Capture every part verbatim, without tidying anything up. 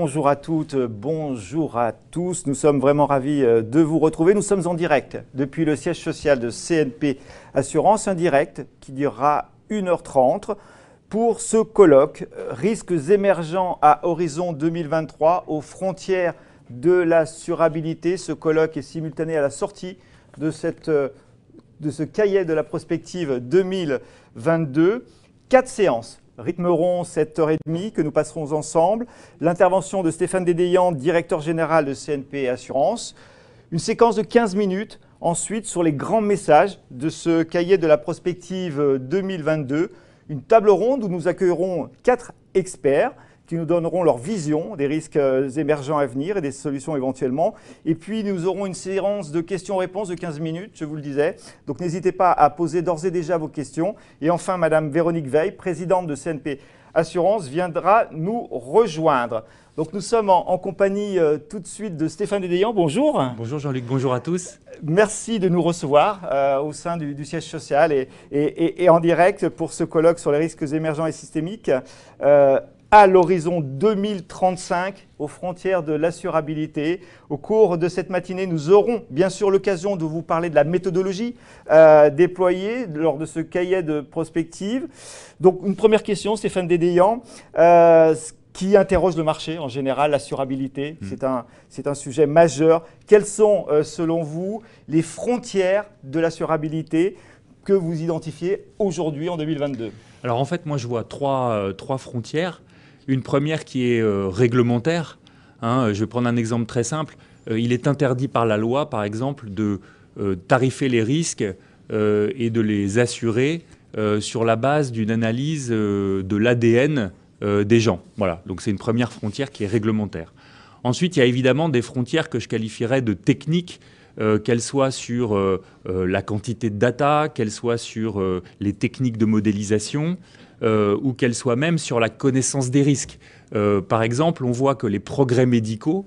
bonjour à toutes, bonjour à tous. Nous sommes vraiment ravis de vous retrouver. Nous sommes en direct depuis le siège social de C N P Assurance, un direct qui durera une heure trente pour ce colloque « Risques émergents à horizon deux mille vingt-trois aux frontières de l'assurabilité ». Ce colloque est simultané à la sortie de, cette, de ce cahier de la prospective deux mille vingt-deux. Quatre séances rythmeront cette heure et demie que nous passerons ensemble. L'intervention de Stéphane Dédéian, directeur général de C N P Assurance. Une séquence de quinze minutes ensuite sur les grands messages de ce cahier de la prospective deux mille vingt-deux. Une table ronde où nous accueillerons quatre experts qui nous donneront leur vision des risques émergents à venir et des solutions éventuellement. Et puis, nous aurons une séance de questions-réponses de quinze minutes, je vous le disais. Donc, n'hésitez pas à poser d'ores et déjà vos questions. Et enfin, Madame Véronique Veil, présidente de C N P Assurance, viendra nous rejoindre. Donc, nous sommes en, en compagnie euh, tout de suite de Stéphane Dédéian. Bonjour. Bonjour Jean-Luc, bonjour à tous. Merci de nous recevoir euh, au sein du, du siège social et, et, et, et en direct pour ce colloque sur les risques émergents et systémiques. Euh, à l'horizon deux mille trente-cinq, aux frontières de l'assurabilité. Au cours de cette matinée, nous aurons bien sûr l'occasion de vous parler de la méthodologie euh, déployée lors de ce cahier de prospective. Donc, une première question, Stéphane Dédéian, euh, qui interroge le marché en général, l'assurabilité. Mmh. C'est un, c'est un sujet majeur. Quelles sont, euh, selon vous, les frontières de l'assurabilité que vous identifiez aujourd'hui en deux mille vingt-deux? Alors en fait, moi je vois trois, euh, trois frontières. Une première qui est euh, réglementaire. Hein, je vais prendre un exemple très simple. Euh, il est interdit par la loi, par exemple, de euh, tarifer les risques euh, et de les assurer euh, sur la base d'une analyse euh, de l'A D N euh, des gens. Voilà. Donc c'est une première frontière qui est réglementaire. Ensuite, il y a évidemment des frontières que je qualifierais de techniques, euh, qu'elles soient sur euh, euh, la quantité de data, qu'elles soient sur euh, les techniques de modélisation, Euh, ou qu'elle soit même sur la connaissance des risques. Euh, par exemple, on voit que les progrès médicaux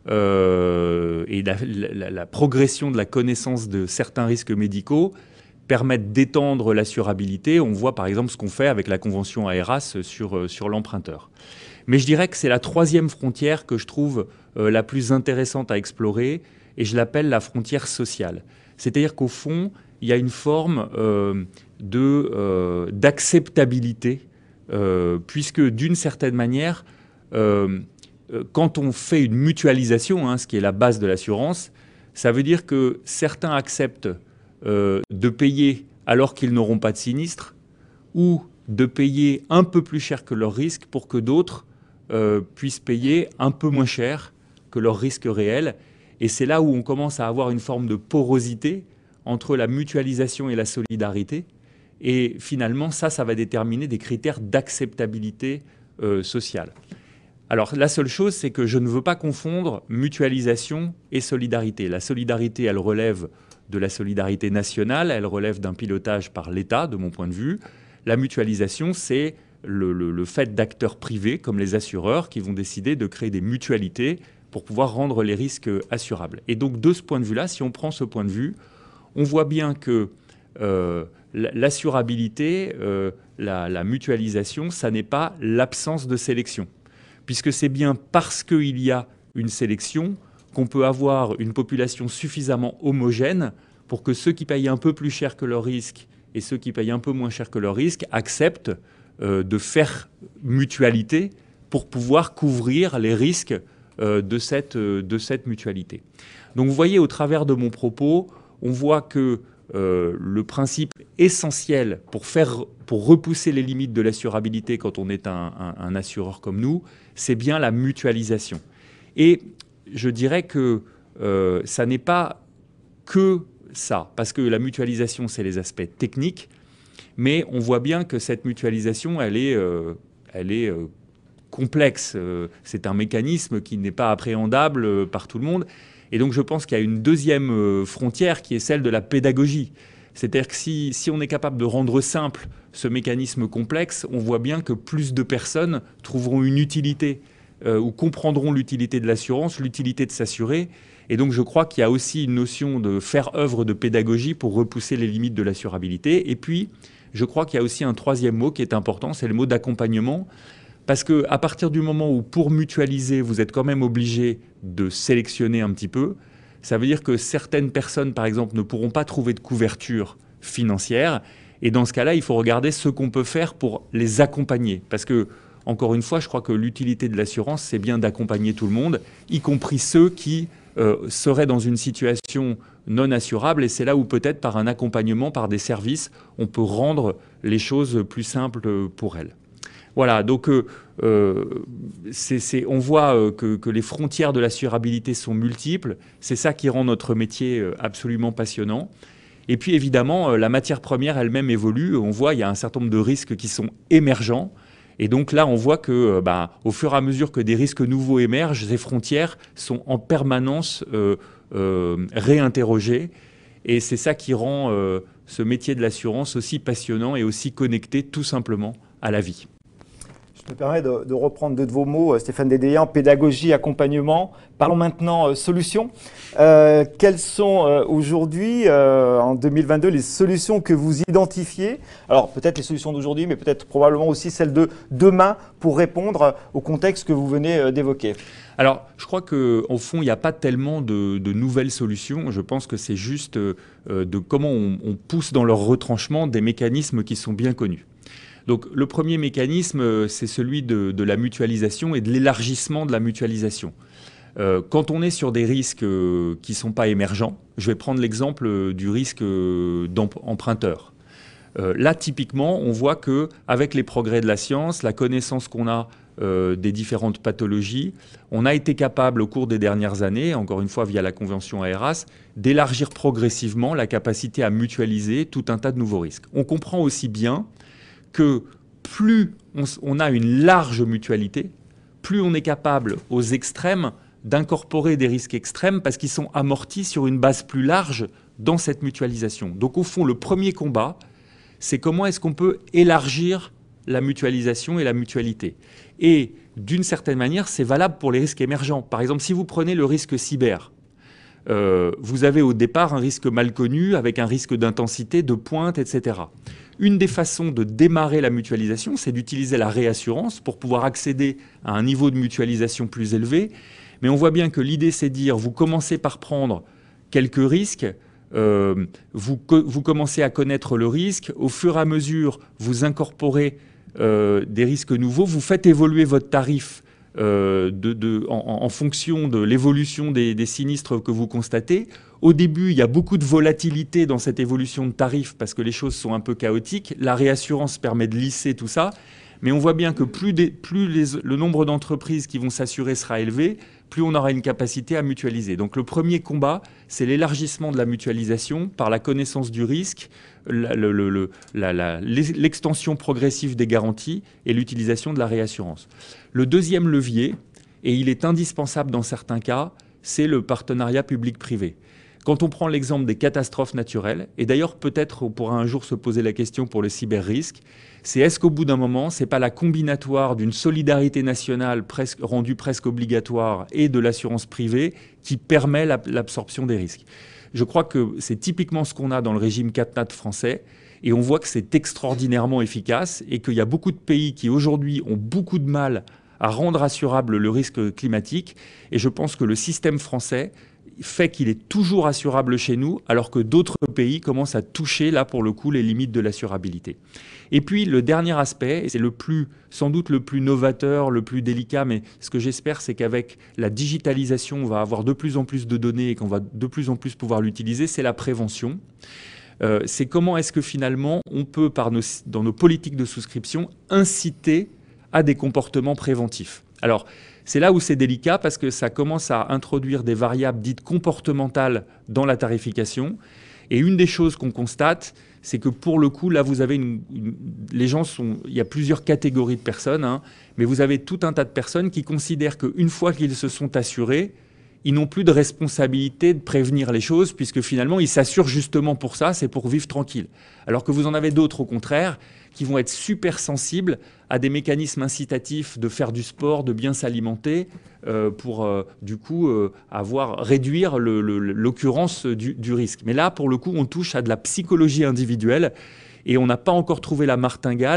euh, et la, la, la progression de la connaissance de certains risques médicaux permettent d'étendre l'assurabilité. On voit par exemple ce qu'on fait avec la convention AERAS sur, euh, sur l'emprunteur. Mais je dirais que c'est la troisième frontière que je trouve euh, la plus intéressante à explorer, et je l'appelle la frontière sociale. C'est-à-dire qu'au fond, il y a une forme euh, de, euh, d'acceptabilité, euh, puisque d'une certaine manière, euh, quand on fait une mutualisation, hein, ce qui est la base de l'assurance, ça veut dire que certains acceptent euh, de payer alors qu'ils n'auront pas de sinistre, ou de payer un peu plus cher que leur risque pour que d'autres euh, puissent payer un peu moins cher que leur risque réel. Et c'est là où on commence à avoir une forme de porosité entre la mutualisation et la solidarité. Et finalement, ça, ça va déterminer des critères d'acceptabilité euh, sociale. Alors, la seule chose, c'est que je ne veux pas confondre mutualisation et solidarité. La solidarité, elle relève de la solidarité nationale, elle relève d'un pilotage par l'État, de mon point de vue. La mutualisation, c'est le, le, le fait d'acteurs privés, comme les assureurs, qui vont décider de créer des mutualités pour pouvoir rendre les risques assurables. Et donc, de ce point de vue-là, si on prend ce point de vue, on voit bien que euh, l'assurabilité, euh, la, la mutualisation, ça n'est pas l'absence de sélection. Puisque c'est bien parce qu'il y a une sélection qu'on peut avoir une population suffisamment homogène pour que ceux qui payent un peu plus cher que leur risque et ceux qui payent un peu moins cher que leur risque acceptent euh, de faire mutualité pour pouvoir couvrir les risques euh, de, cette, euh, de cette mutualité. Donc vous voyez, au travers de mon propos, on voit que euh, le principe essentiel pour, faire, pour repousser les limites de l'assurabilité quand on est un, un, un assureur comme nous, c'est bien la mutualisation. Et je dirais que euh, ça n'est pas que ça, parce que la mutualisation, c'est les aspects techniques, mais on voit bien que cette mutualisation, elle est, euh, elle est euh, complexe. Euh, c'est un mécanisme qui n'est pas appréhendable euh, par tout le monde. Et donc, je pense qu'il y a une deuxième frontière qui est celle de la pédagogie. C'est-à-dire que si, si on est capable de rendre simple ce mécanisme complexe, on voit bien que plus de personnes trouveront une utilité euh, ou comprendront l'utilité de l'assurance, l'utilité de s'assurer. Et donc, je crois qu'il y a aussi une notion de faire œuvre de pédagogie pour repousser les limites de l'assurabilité. Et puis, je crois qu'il y a aussi un troisième mot qui est important, c'est le mot d'accompagnement. Parce qu'à partir du moment où, pour mutualiser, vous êtes quand même obligé de sélectionner un petit peu, ça veut dire que certaines personnes, par exemple, ne pourront pas trouver de couverture financière. Et dans ce cas-là, il faut regarder ce qu'on peut faire pour les accompagner. Parce que, encore une fois, je crois que l'utilité de l'assurance, c'est bien d'accompagner tout le monde, y compris ceux qui euh, seraient dans une situation non assurable. Et c'est là où peut-être par un accompagnement, par des services, on peut rendre les choses plus simples pour elles. Voilà, donc euh, euh, c'est, c'est, on voit euh, que, que les frontières de l'assurabilité sont multiples. C'est ça qui rend notre métier euh, absolument passionnant. Et puis évidemment, euh, la matière première elle-même évolue. On voit qu'il y a un certain nombre de risques qui sont émergents. Et donc là, on voit que, euh, bah, au fur et à mesure que des risques nouveaux émergent, ces frontières sont en permanence euh, euh, réinterrogées. Et c'est ça qui rend euh, ce métier de l'assurance aussi passionnant et aussi connecté tout simplement à la vie. Je me permets de, de reprendre deux de vos mots, Stéphane Dédéan, pédagogie, accompagnement. Parlons maintenant euh, solutions. Euh, quelles sont euh, aujourd'hui, euh, en deux mille vingt-deux, les solutions que vous identifiez? Alors peut-être les solutions d'aujourd'hui, mais peut-être probablement aussi celles de demain pour répondre au contexte que vous venez euh, d'évoquer. Alors, je crois qu'au fond, il n'y a pas tellement de, de nouvelles solutions. Je pense que c'est juste euh, de comment on, on pousse dans leur retranchement des mécanismes qui sont bien connus. Donc le premier mécanisme, c'est celui de, de la mutualisation et de l'élargissement de la mutualisation. Euh, quand on est sur des risques euh, qui ne sont pas émergents, je vais prendre l'exemple du risque euh, d'emprunteur. Euh, là, typiquement, on voit qu'avec les progrès de la science, la connaissance qu'on a euh, des différentes pathologies, on a été capable au cours des dernières années, encore une fois via la convention AERAS, d'élargir progressivement la capacité à mutualiser tout un tas de nouveaux risques. On comprend aussi bien que plus on, on a une large mutualité, plus on est capable aux extrêmes d'incorporer des risques extrêmes parce qu'ils sont amortis sur une base plus large dans cette mutualisation. Donc au fond, le premier combat, c'est comment est-ce qu'on peut élargir la mutualisation et la mutualité. Et d'une certaine manière, c'est valable pour les risques émergents. Par exemple, si vous prenez le risque cyber, Euh, vous avez au départ un risque mal connu avec un risque d'intensité, de pointe, et cetera. Une des façons de démarrer la mutualisation, c'est d'utiliser la réassurance pour pouvoir accéder à un niveau de mutualisation plus élevé. Mais on voit bien que l'idée, c'est de dire, vous commencez par prendre quelques risques, euh, vous, vous commencez à connaître le risque, au fur et à mesure, vous incorporez euh, des risques nouveaux, vous faites évoluer votre tarif Euh, de, de, en, en fonction de l'évolution des, des sinistres que vous constatez. Au début, il y a beaucoup de volatilité dans cette évolution de tarifs parce que les choses sont un peu chaotiques. La réassurance permet de lisser tout ça. Mais on voit bien que plus, des, plus les, le nombre d'entreprises qui vont s'assurer sera élevé, plus on aura une capacité à mutualiser. Donc le premier combat, c'est l'élargissement de la mutualisation par la connaissance du risque, la, le, le, la, la, l'extension progressive des garanties et l'utilisation de la réassurance. Le deuxième levier, et il est indispensable dans certains cas, c'est le partenariat public-privé. Quand on prend l'exemple des catastrophes naturelles, et d'ailleurs peut-être on pourra un jour se poser la question pour le cyber-risque, c'est est-ce qu'au bout d'un moment, ce n'est pas la combinatoire d'une solidarité nationale presque, rendue presque obligatoire et de l'assurance privée qui permet la, l'absorption des risques. Je crois que c'est typiquement ce qu'on a dans le régime CatNat français, et on voit que c'est extraordinairement efficace et qu'il y a beaucoup de pays qui aujourd'hui ont beaucoup de mal à rendre assurable le risque climatique, et je pense que le système français fait qu'il est toujours assurable chez nous, alors que d'autres pays commencent à toucher, là, pour le coup, les limites de l'assurabilité. Et puis, le dernier aspect, et c'est le plus, sans doute le plus novateur, le plus délicat, mais ce que j'espère, c'est qu'avec la digitalisation, on va avoir de plus en plus de données et qu'on va de plus en plus pouvoir l'utiliser, c'est la prévention. Euh, c'est comment est-ce que, finalement, on peut, par nos, dans nos politiques de souscription, inciter à des comportements préventifs. Alors, c'est là où c'est délicat parce que ça commence à introduire des variables dites comportementales dans la tarification. Et une des choses qu'on constate, c'est que pour le coup, là, vous avez une, une, les gens sont, il y a plusieurs catégories de personnes, hein, mais vous avez tout un tas de personnes qui considèrent qu'une fois qu'ils se sont assurés, ils n'ont plus de responsabilité de prévenir les choses, puisque finalement, ils s'assurent justement pour ça, c'est pour vivre tranquille. Alors que vous en avez d'autres, au contraire, qui vont être super sensibles à des mécanismes incitatifs de faire du sport, de bien s'alimenter, euh, pour euh, du coup euh, avoir, réduire le, le, l'occurrence du, du risque. Mais là, pour le coup, on touche à de la psychologie individuelle et on n'a pas encore trouvé la martingale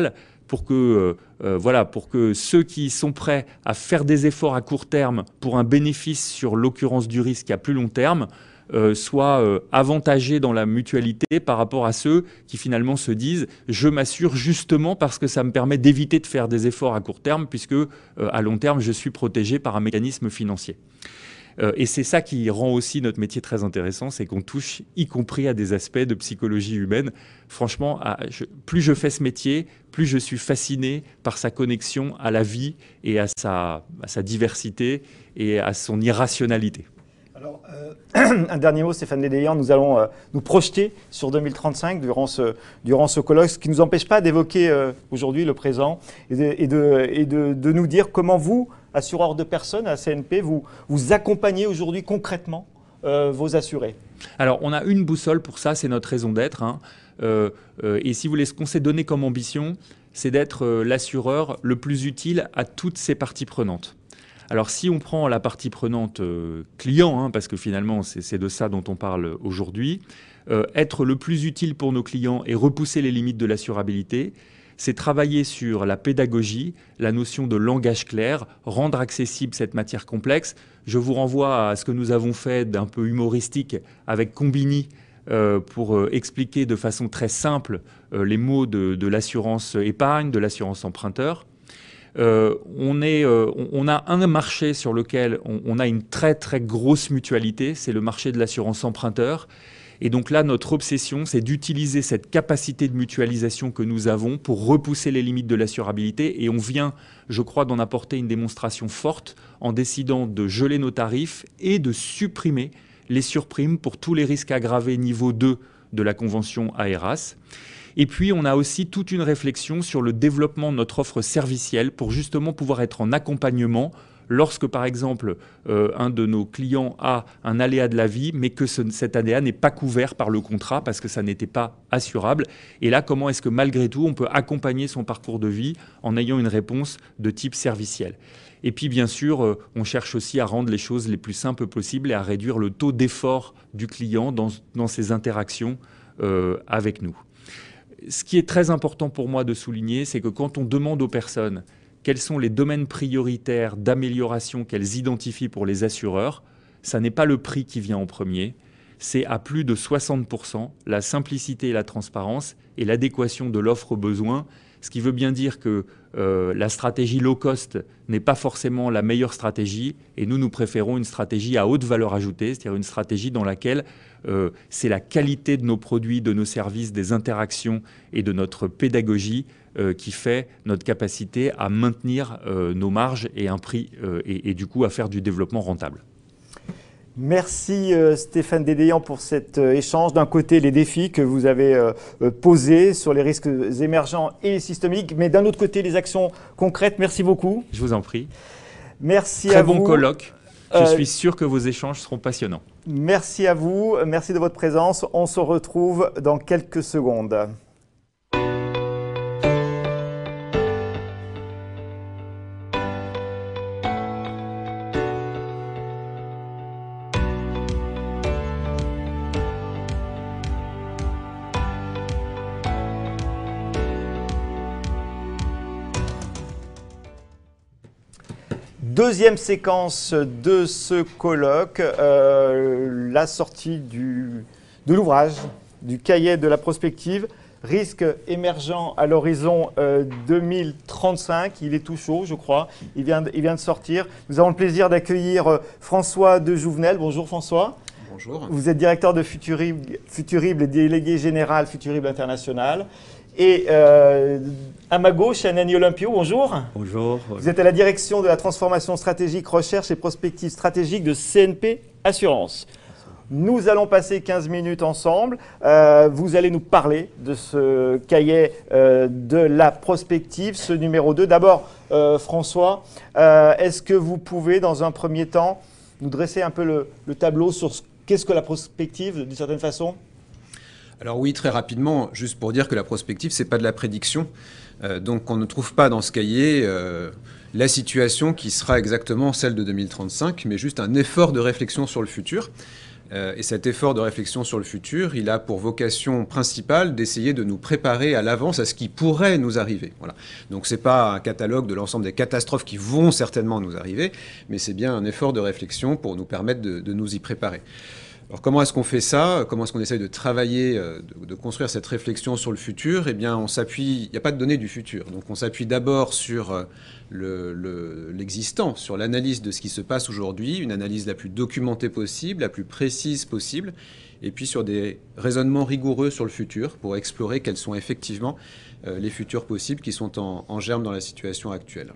pour que, euh, euh, voilà, pour que ceux qui sont prêts à faire des efforts à court terme pour un bénéfice sur l'occurrence du risque à plus long terme euh, soient euh, avantagés dans la mutualité par rapport à ceux qui finalement se disent « je m'assure justement parce que ça me permet d'éviter de faire des efforts à court terme puisque euh, à long terme je suis protégé par un mécanisme financier ». Euh, et c'est ça qui rend aussi notre métier très intéressant, c'est qu'on touche y compris à des aspects de psychologie humaine. Franchement, à, je, plus je fais ce métier, plus je suis fasciné par sa connexion à la vie et à sa, à sa diversité et à son irrationalité. Alors, euh, un dernier mot, Stéphane Dédéian, nous allons euh, nous projeter sur deux mille trente-cinq durant ce, durant ce colloque, ce qui ne nous empêche pas d'évoquer euh, aujourd'hui le présent et, de, et, de, et de, de nous dire comment vous, assureurs de personnes à C N P, vous, vous accompagnez aujourd'hui concrètement euh, vos assurés. Alors, on a une boussole pour ça, c'est notre raison d'être. Hein. Euh, euh, et si vous voulez, ce qu'on s'est donné comme ambition, c'est d'être euh, l'assureur le plus utile à toutes ces parties prenantes. Alors, si on prend la partie prenante euh, client, hein, parce que finalement, c'est de ça dont on parle aujourd'hui, euh, être le plus utile pour nos clients et repousser les limites de l'assurabilité, c'est travailler sur la pédagogie, la notion de langage clair, rendre accessible cette matière complexe. Je vous renvoie à ce que nous avons fait d'un peu humoristique avec Combini euh, pour euh, expliquer de façon très simple euh, les mots de, de l'assurance épargne, de l'assurance emprunteur. Euh, on, est, euh, on a un marché sur lequel on, on a une très très grosse mutualité, c'est le marché de l'assurance emprunteur. Et donc là, notre obsession, c'est d'utiliser cette capacité de mutualisation que nous avons pour repousser les limites de l'assurabilité. Et on vient, je crois, d'en apporter une démonstration forte en décidant de geler nos tarifs et de supprimer les surprimes pour tous les risques aggravés niveau deux de la convention A R A S. Et puis, on a aussi toute une réflexion sur le développement de notre offre servicielle pour justement pouvoir être en accompagnement lorsque, par exemple, euh, un de nos clients a un aléa de la vie, mais que ce, cet aléa n'est pas couvert par le contrat parce que ça n'était pas assurable. Et là, comment est-ce que malgré tout, on peut accompagner son parcours de vie en ayant une réponse de type serviciel? Et puis, bien sûr, euh, on cherche aussi à rendre les choses les plus simples possibles et à réduire le taux d'effort du client dans, dans ses interactions euh, avec nous. Ce qui est très important pour moi de souligner, c'est que quand on demande aux personnes quels sont les domaines prioritaires d'amélioration qu'elles identifient pour les assureurs, ça n'est pas le prix qui vient en premier, c'est à plus de soixante pour cent la simplicité et la transparence et l'adéquation de l'offre aux besoins, ce qui veut bien dire que euh, la stratégie low cost n'est pas forcément la meilleure stratégie et nous, nous préférons une stratégie à haute valeur ajoutée, c'est-à-dire une stratégie dans laquelle euh, c'est la qualité de nos produits, de nos services, des interactions et de notre pédagogie euh, qui fait notre capacité à maintenir euh, nos marges et un prix euh, et, et du coup à faire du développement rentable. Merci euh, Stéphane Dédéian pour cet euh, échange. D'un côté, les défis que vous avez euh, posés sur les risques émergents et systémiques, mais d'un autre côté, les actions concrètes. Merci beaucoup. Je vous en prie. Merci Très à bon vous. colloque. Je Euh, suis sûr que vos échanges seront passionnants. Merci à vous. Merci de votre présence. On se retrouve dans quelques secondes. Deuxième séquence de ce colloque, euh, la sortie du, de l'ouvrage, du cahier de la prospective, risques émergents à l'horizon euh, deux mille trente-cinq. Il est tout chaud, je crois. Il vient, de, il vient de sortir. Nous avons le plaisir d'accueillir euh, François de Jouvenel. Bonjour François. Bonjour. Vous êtes directeur de Futurible, Futurible et délégué général Futurible International. Et euh, à ma gauche, Anani Olympio, bonjour. Bonjour. Vous êtes à la direction de la transformation stratégique, recherche et prospective stratégique de C N P Assurance. Nous allons passer quinze minutes ensemble. Euh, vous allez nous parler de ce cahier euh, de la prospective, ce numéro deux. D'abord, euh, François, euh, est-ce que vous pouvez, dans un premier temps, nous dresser un peu le, le tableau sur qu'est-ce que la prospective, d'une certaine façon ? Alors oui, très rapidement, juste pour dire que la prospective, ce n'est pas de la prédiction. Euh, donc on ne trouve pas dans ce cahier euh, la situation qui sera exactement celle de deux mille trente-cinq, mais juste un effort de réflexion sur le futur. Euh, et cet effort de réflexion sur le futur, il a pour vocation principale d'essayer de nous préparer à l'avance à ce qui pourrait nous arriver. Voilà. Donc ce n'est pas un catalogue de l'ensemble des catastrophes qui vont certainement nous arriver, mais c'est bien un effort de réflexion pour nous permettre de, de nous y préparer. Alors comment est-ce qu'on fait ça? Comment est-ce qu'on essaye de travailler, de, de construire cette réflexion sur le futur? Eh bien, on s'appuie, il n'y a pas de données du futur. Donc on s'appuie d'abord sur le, le, l'existant, sur l'analyse de ce qui se passe aujourd'hui, une analyse la plus documentée possible, la plus précise possible, et puis sur des raisonnements rigoureux sur le futur pour explorer quels sont effectivement euh, les futurs possibles qui sont en, en germe dans la situation actuelle.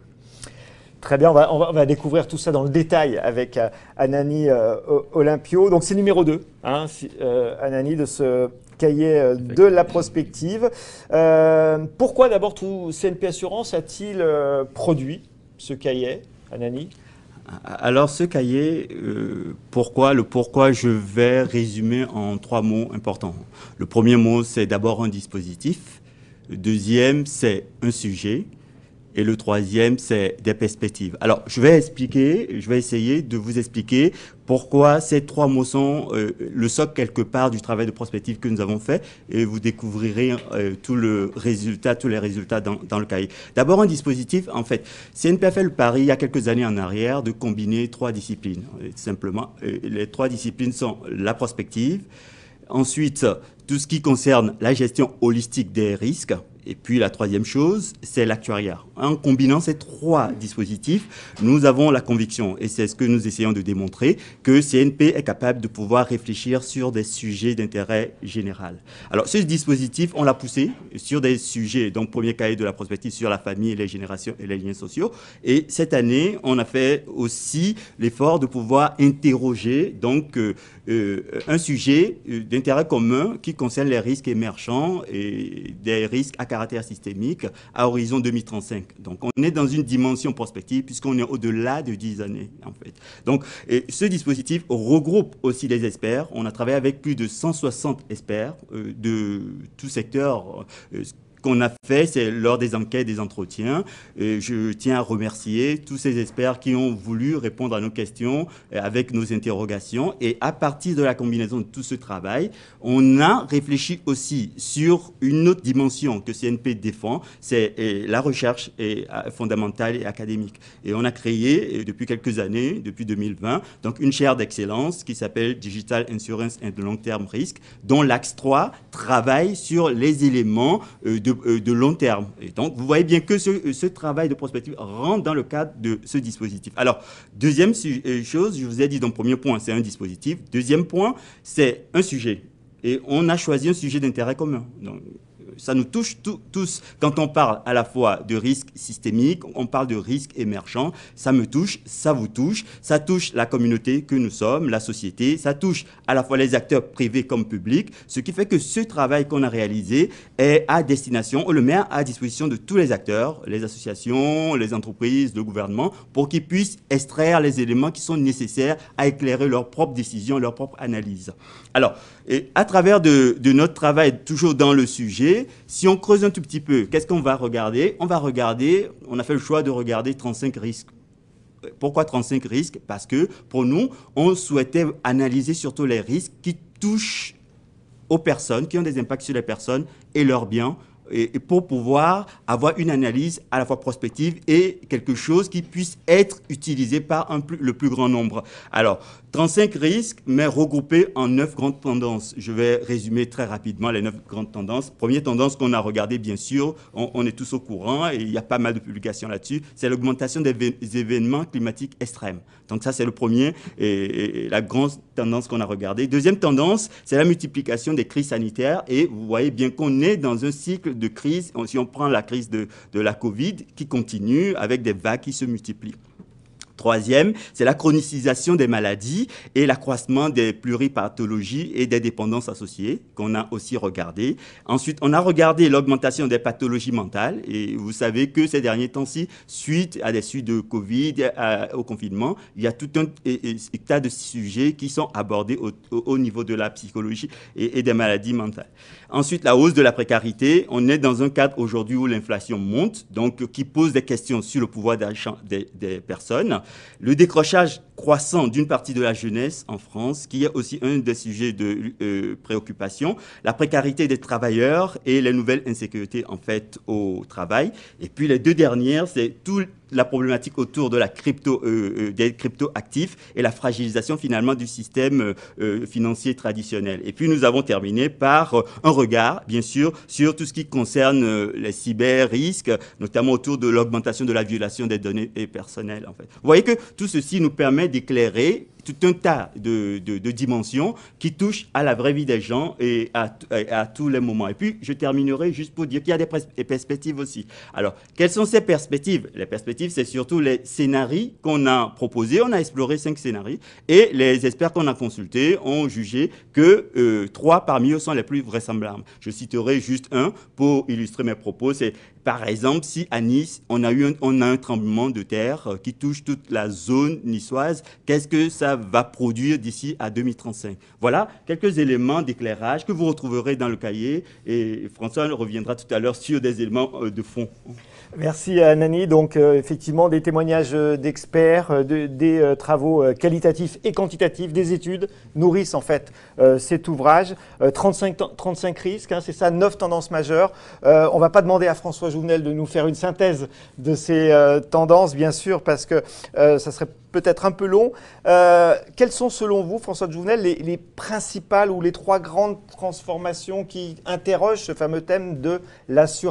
Très bien, on va, on, va, on va découvrir tout ça dans le détail avec euh, Anani euh, Olympio. Donc c'est le numéro deux, hein, euh, Anani, de ce cahier euh, de la prospective. Euh, pourquoi d'abord tout C N P Assurance a-t-il euh, produit ce cahier, Anani? Alors ce cahier, euh, pourquoi, le pourquoi, je vais résumer en trois mots importants. Le premier mot, c'est d'abord un dispositif. Le deuxième, c'est un sujet. Et le troisième, c'est des perspectives. Alors, je vais expliquer, je vais essayer de vous expliquer pourquoi ces trois mots sont euh, le socle quelque part du travail de prospective que nous avons fait, et vous découvrirez euh, tout le résultat, tous les résultats dans, dans le cahier. D'abord, un dispositif, en fait, C N P a fait le pari il y a quelques années en arrière de combiner trois disciplines. Simplement, euh, les trois disciplines sont la prospective, ensuite, tout ce qui concerne la gestion holistique des risques. Et puis la troisième chose, c'est l'actuariat. En combinant ces trois dispositifs, nous avons la conviction, et c'est ce que nous essayons de démontrer, que C N P est capable de pouvoir réfléchir sur des sujets d'intérêt général. Alors ce dispositif, on l'a poussé sur des sujets, donc premier cahier de la prospective sur la famille, les générations et les liens sociaux. Et cette année, on a fait aussi l'effort de pouvoir interroger donc euh, euh, un sujet d'intérêt commun qui concerne les risques émergents et des risques à caractère systémique à horizon deux mille trente-cinq. Donc, on est dans une dimension prospective puisqu'on est au-delà de dix années, en fait. Donc, et ce dispositif regroupe aussi les experts. On a travaillé avec plus de cent soixante experts euh, de tout secteur. Euh, qu'on a fait, c'est lors des enquêtes, des entretiens. Et je tiens à remercier tous ces experts qui ont voulu répondre à nos questions avec nos interrogations. Et à partir de la combinaison de tout ce travail, on a réfléchi aussi sur une autre dimension que C N P défend, c'est la recherche fondamentale et académique. Et on a créé, depuis quelques années, depuis deux mille vingt, donc une chaire d'excellence qui s'appelle Digital Insurance and Long Term Risk, dont l'axe trois travaille sur les éléments de De, de long terme. Et donc, vous voyez bien que ce, ce travail de prospective rentre dans le cadre de ce dispositif. Alors, deuxième chose, je vous ai dit, donc, premier point, c'est un dispositif. Deuxième point, c'est un sujet. Et on a choisi un sujet d'intérêt commun. Donc, ça nous touche tout, tous. Quand on parle à la fois de risques systémiques, on parle de risques émergents, ça me touche, ça vous touche, ça touche la communauté que nous sommes, la société, ça touche à la fois les acteurs privés comme publics, ce qui fait que ce travail qu'on a réalisé est à destination, on le met à disposition de tous les acteurs, les associations, les entreprises, le gouvernement, pour qu'ils puissent extraire les éléments qui sont nécessaires à éclairer leurs propres décisions, leur propre analyse. Alors, et à travers de, de notre travail, toujours dans le sujet, si on creuse un tout petit peu, qu'est-ce qu'on va regarder? On va regarder, on a fait le choix de regarder trente-cinq risques. Pourquoi trente-cinq risques? Parce que pour nous, on souhaitait analyser surtout les risques qui touchent aux personnes, qui ont des impacts sur les personnes et leurs biens, et pour pouvoir avoir une analyse à la fois prospective et quelque chose qui puisse être utilisé par un plus, le plus grand nombre. Alors, trente-cinq risques, mais regroupés en neuf grandes tendances. Je vais résumer très rapidement les neuf grandes tendances. Première tendance qu'on a regardée, bien sûr, on, on est tous au courant et il y a pas mal de publications là-dessus, c'est l'augmentation des, des événements climatiques extrêmes. Donc ça, c'est le premier et, et la grande tendance qu'on a regardée. Deuxième tendance, c'est la multiplication des crises sanitaires et vous voyez bien qu'on est dans un cycle de crise, si on prend la crise de, de la Covid, qui continue avec des vagues qui se multiplient. Troisième, c'est la chronicisation des maladies et l'accroissement des pluripathologies et des dépendances associées qu'on a aussi regardé. Ensuite, on a regardé l'augmentation des pathologies mentales et vous savez que ces derniers temps-ci, suite à des suites de Covid, à, au confinement, il y a tout un et, et, tas de sujets qui sont abordés au, au, au niveau de la psychologie et, et des maladies mentales. Ensuite, la hausse de la précarité. On est dans un cadre aujourd'hui où l'inflation monte, donc qui pose des questions sur le pouvoir d'achat des, des personnes. Le décrochage croissant d'une partie de la jeunesse en France, qui est aussi un des sujets de euh, préoccupation, la précarité des travailleurs et les nouvelles insécurités en fait au travail. Et puis les deux dernières, c'est toute la problématique autour de la crypto, euh, des crypto-actifs et la fragilisation finalement du système euh, financier traditionnel. Et puis nous avons terminé par euh, un regard, bien sûr, sur tout ce qui concerne euh, les cyber-risques, notamment autour de l'augmentation de la violation des données personnelles. En fait. Vous voyez que tout ceci nous permet d'éclairer tout un tas de, de, de dimensions qui touchent à la vraie vie des gens et à, à, à tous les moments. Et puis, je terminerai juste pour dire qu'il y a des, des perspectives aussi. Alors, quelles sont ces perspectives? Les perspectives, c'est surtout les scénarios qu'on a proposés. On a exploré cinq scénarios et les experts qu'on a consultés ont jugé que euh, trois parmi eux sont les plus vraisemblables. Je citerai juste un pour illustrer mes propos. C'est par exemple, si à Nice, on a eu un, on a un tremblement de terre qui touche toute la zone niçoise, qu'est-ce que ça va produire d'ici à deux mille trente-cinq? Voilà quelques éléments d'éclairage que vous retrouverez dans le cahier et François reviendra tout à l'heure sur des éléments de fond. Merci à Nani. Donc euh, effectivement des témoignages d'experts, euh, de, des euh, travaux euh, qualitatifs et quantitatifs, des études nourrissent en fait euh, cet ouvrage. Euh, trente-cinq, trente-cinq risques, hein, c'est ça, neuf tendances majeures. Euh, on ne va pas demander à François Jouvenel de nous faire une synthèse de ces euh, tendances, bien sûr, parce que euh, ça serait peut-être un peu long. Euh, quelles sont selon vous, François Jouvenel, les, les principales ou les trois grandes transformations qui interrogent ce fameux thème de l'assurabilité ?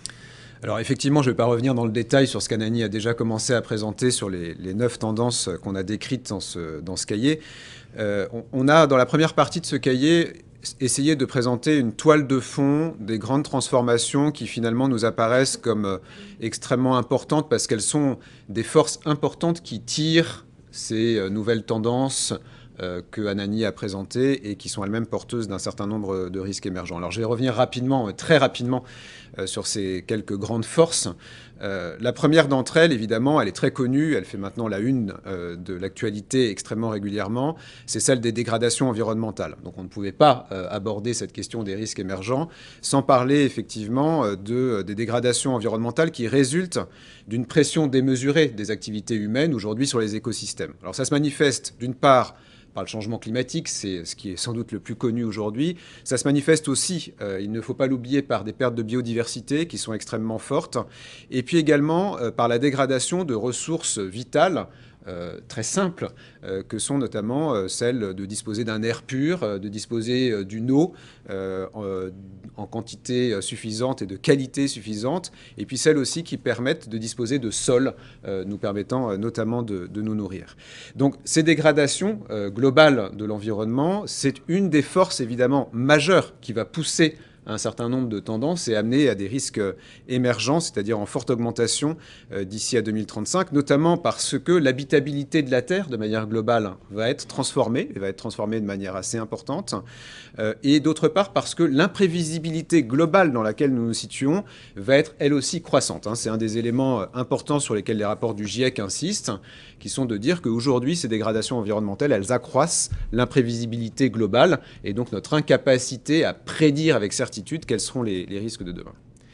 Alors effectivement, je ne vais pas revenir dans le détail sur ce qu'Anani a déjà commencé à présenter sur les, les neuf tendances qu'on a décrites dans ce, dans ce cahier. Euh, on, on a, dans la première partie de ce cahier, essayé de présenter une toile de fond des grandes transformations qui finalement nous apparaissent comme euh, extrêmement importantes parce qu'elles sont des forces importantes qui tirent ces euh, nouvelles tendances Euh, que Anani a présenté et qui sont elles-mêmes porteuses d'un certain nombre de risques émergents. Alors je vais revenir rapidement, euh, très rapidement, euh, sur ces quelques grandes forces. Euh, la première d'entre elles, évidemment, elle est très connue, elle fait maintenant la une euh, de l'actualité extrêmement régulièrement, c'est celle des dégradations environnementales. Donc on ne pouvait pas euh, aborder cette question des risques émergents sans parler effectivement euh, de, euh, des dégradations environnementales qui résultent d'une pression démesurée des activités humaines aujourd'hui sur les écosystèmes. Alors ça se manifeste d'une part par le changement climatique, c'est ce qui est sans doute le plus connu aujourd'hui. Ça se manifeste aussi, euh, il ne faut pas l'oublier, par des pertes de biodiversité qui sont extrêmement fortes, et puis également euh, par la dégradation de ressources vitales Euh, très simples, euh, que sont notamment euh, celles de disposer d'un air pur, euh, de disposer euh, d'une eau euh, en, en quantité suffisante et de qualité suffisante, et puis celles aussi qui permettent de disposer de sols, euh, nous permettant euh, notamment de, de nous nourrir. Donc ces dégradations euh, globales de l'environnement, c'est une des forces évidemment majeures qui va pousser un certain nombre de tendances et amener à des risques émergents, c'est-à-dire en forte augmentation euh, d'ici à deux mille trente-cinq, notamment parce que l'habitabilité de la Terre, de manière globale, va être transformée, et va être transformée de manière assez importante, euh, et d'autre part parce que l'imprévisibilité globale dans laquelle nous nous situons va être elle aussi croissante. Hein. C'est un des éléments importants sur lesquels les rapports du GIEC insistent, qui sont de dire qu'aujourd'hui, ces dégradations environnementales, elles accroissent l'imprévisibilité globale, et donc notre incapacité à prédire avec certitude quels seront les, les risques de demain.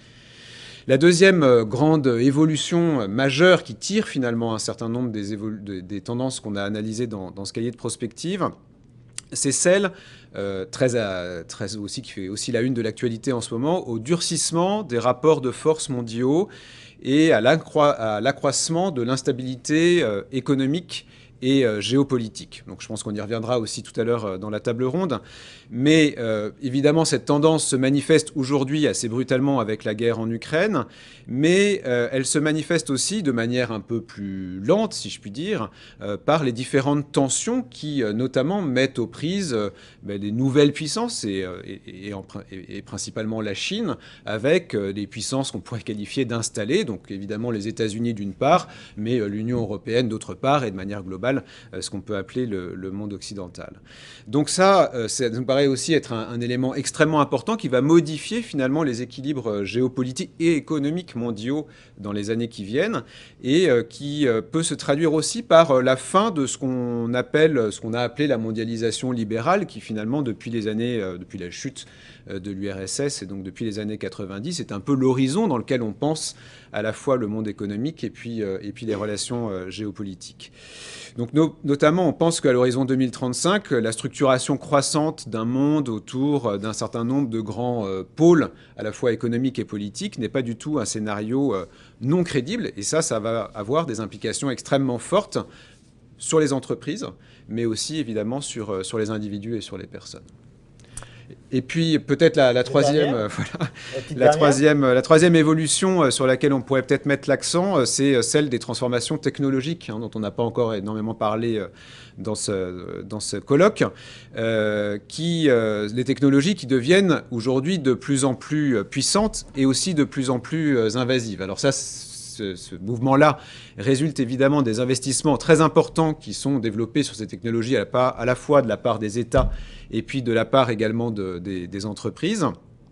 La deuxième euh, grande évolution majeure qui tire finalement un certain nombre des, des, des tendances qu'on a analysées dans, dans ce cahier de prospective, c'est celle, euh, très, à, très aussi, qui fait aussi la une de l'actualité en ce moment, au durcissement des rapports de force mondiaux et à l'accroissement de l'instabilité euh, économique et euh, géopolitique. Donc je pense qu'on y reviendra aussi tout à l'heure euh, dans la table ronde. Mais euh, évidemment, cette tendance se manifeste aujourd'hui assez brutalement avec la guerre en Ukraine, mais euh, elle se manifeste aussi de manière un peu plus lente, si je puis dire, euh, par les différentes tensions qui euh, notamment mettent aux prises euh, ben, des nouvelles puissances, et, et, et, en, et, et principalement la Chine, avec euh, des puissances qu'on pourrait qualifier d'installées, donc évidemment les États-Unis d'une part, mais euh, l'Union européenne d'autre part, et de manière globale, mal euh, ce qu'on peut appeler le, le monde occidental. Donc ça, euh, ça nous paraît aussi être un, un élément extrêmement important qui va modifier finalement les équilibres géopolitiques et économiques mondiaux dans les années qui viennent, et euh, qui euh, peut se traduire aussi par euh, la fin de ce qu'on appelle, ce qu'on a appelé la mondialisation libérale, qui finalement depuis les années, euh, depuis la chute euh, de l'U R S S et donc depuis les années quatre-vingt-dix, c'est un peu l'horizon dans lequel on pense à la fois le monde économique et puis, euh, et puis les relations euh, géopolitiques. Donc no- notamment, on pense qu'à l'horizon deux mille trente-cinq, la structuration croissante d'un monde autour d'un certain nombre de grands euh, pôles, à la fois économiques et politiques, n'est pas du tout un scénario euh, non crédible. Et ça, ça va avoir des implications extrêmement fortes sur les entreprises, mais aussi évidemment sur, euh, sur les individus et sur les personnes. Et puis peut-être la, la, troisième, euh, voilà, la, troisième, la troisième évolution euh, sur laquelle on pourrait peut-être mettre l'accent, euh, c'est euh, celle des transformations technologiques, hein, dont on n'a pas encore énormément parlé euh, dans, ce, dans ce colloque, euh, qui, euh, les technologies qui deviennent aujourd'hui de plus en plus euh, puissantes et aussi de plus en plus euh, invasives. Alors ça, ce, ce mouvement-là résulte évidemment des investissements très importants qui sont développés sur ces technologies à la, à la fois de la part des États et puis de la part également de, des, des entreprises.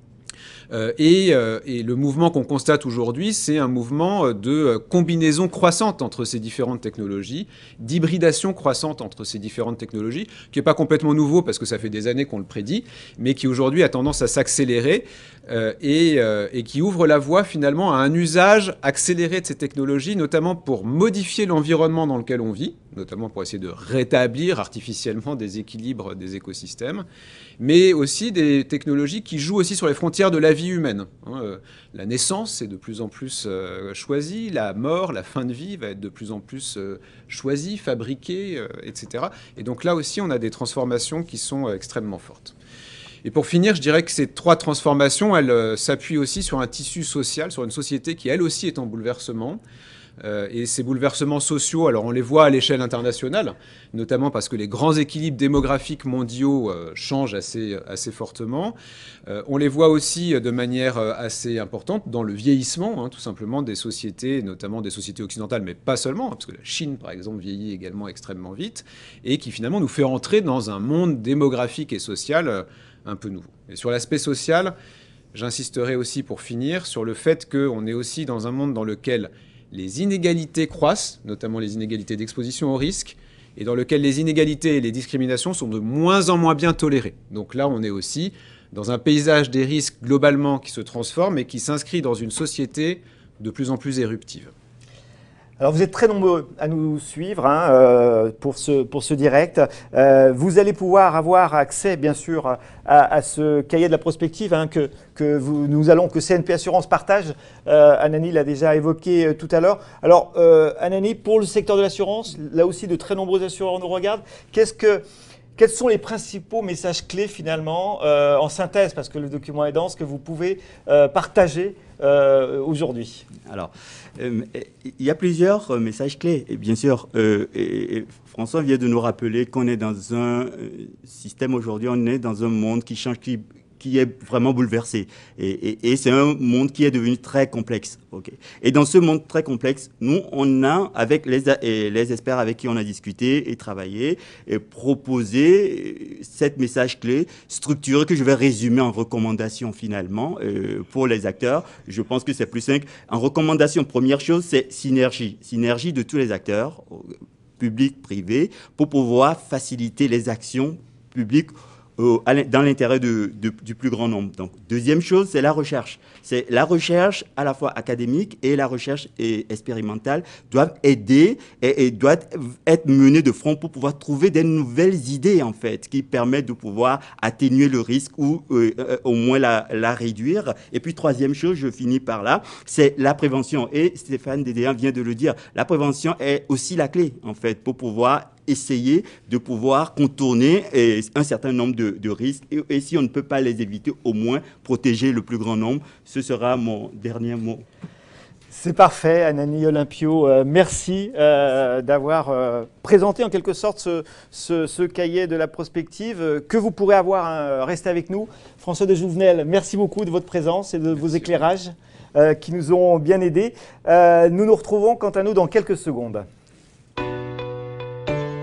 Euh, et, euh, et le mouvement qu'on constate aujourd'hui, c'est un mouvement de combinaison croissante entre ces différentes technologies, d'hybridation croissante entre ces différentes technologies, qui n'est pas complètement nouveau parce que ça fait des années qu'on le prédit, mais qui aujourd'hui a tendance à s'accélérer euh, et, euh, et qui ouvre la voie finalement à un usage accéléré de ces technologies, notamment pour modifier l'environnement dans lequel on vit, notamment pour essayer de rétablir artificiellement des équilibres des écosystèmes, mais aussi des technologies qui jouent aussi sur les frontières de la vie humaine. Hein, euh, la naissance est de plus en plus euh, choisie, la mort, la fin de vie va être de plus en plus euh, choisie, fabriquée, euh, et cetera. Et donc là aussi, on a des transformations qui sont euh, extrêmement fortes. Et pour finir, je dirais que ces trois transformations, elles euh, s'appuient aussi sur un tissu social, sur une société qui, elle aussi, est en bouleversement. Euh, et ces bouleversements sociaux, alors on les voit à l'échelle internationale, notamment parce que les grands équilibres démographiques mondiaux euh, changent assez, assez fortement. Euh, on les voit aussi de manière assez importante dans le vieillissement, hein, tout simplement, des sociétés, notamment des sociétés occidentales, mais pas seulement, hein, parce que la Chine, par exemple, vieillit également extrêmement vite, et qui finalement nous fait entrer dans un monde démographique et social euh, un peu nouveau. Et sur l'aspect social, j'insisterai aussi pour finir sur le fait qu'on est aussi dans un monde dans lequel les inégalités croissent, notamment les inégalités d'exposition au risque, et dans lequel les inégalités et les discriminations sont de moins en moins bien tolérées. Donc là, on est aussi dans un paysage des risques globalement qui se transforme et qui s'inscrit dans une société de plus en plus éruptive. Alors vous êtes très nombreux à nous suivre hein, euh, pour, ce, pour ce direct. Euh, vous allez pouvoir avoir accès bien sûr à, à ce cahier de la prospective hein, que, que vous, nous allons, que C N P Assurance partage. Euh, Anani l'a déjà évoqué euh, tout à l'heure. Alors euh, Anani, pour le secteur de l'assurance, là aussi de très nombreux assureurs nous regardent. Qu'est-ce que... Quels sont les principaux messages clés finalement, euh, en synthèse, parce que le document est dense, que vous pouvez euh, partager euh, aujourd'hui? Alors, euh, il y a plusieurs messages clés. Et bien sûr, euh, et, et François vient de nous rappeler qu'on est dans un système aujourd'hui, on est dans un monde qui change, qui, qui est vraiment bouleversé. Et, et, et c'est un monde qui est devenu très complexe. Okay. Et dans ce monde très complexe, nous, on a, avec les, les experts avec qui on a discuté et travaillé, et proposé sept messages clés structurés que je vais résumer en recommandations finalement euh, pour les acteurs. Je pense que c'est plus simple. En recommandation, première chose, c'est synergie. Synergie de tous les acteurs, publics, privés, pour pouvoir faciliter les actions publiques dans l'intérêt de, de, du plus grand nombre. Donc, deuxième chose, c'est la recherche. C'est la recherche à la fois académique et la recherche et expérimentale doivent aider et, et doivent être menées de front pour pouvoir trouver des nouvelles idées, en fait, qui permettent de pouvoir atténuer le risque ou euh, euh, au moins la, la réduire. Et puis, troisième chose, je finis par là, c'est la prévention. Et Stéphane Dédéan vient de le dire, la prévention est aussi la clé, en fait, pour pouvoir essayer de pouvoir contourner eh, un certain nombre de, de risques et, et si on ne peut pas les éviter, au moins protéger le plus grand nombre. Ce sera mon dernier mot. C'est parfait, Anani Olympio. Euh, merci euh, d'avoir euh, présenté en quelque sorte ce, ce, ce cahier de la prospective euh, que vous pourrez avoir. Hein, restez avec nous. François de Jouvenel, merci beaucoup de votre présence et de vos éclairages euh, qui nous ont bien aidés. Euh, nous nous retrouvons quant à nous dans quelques secondes.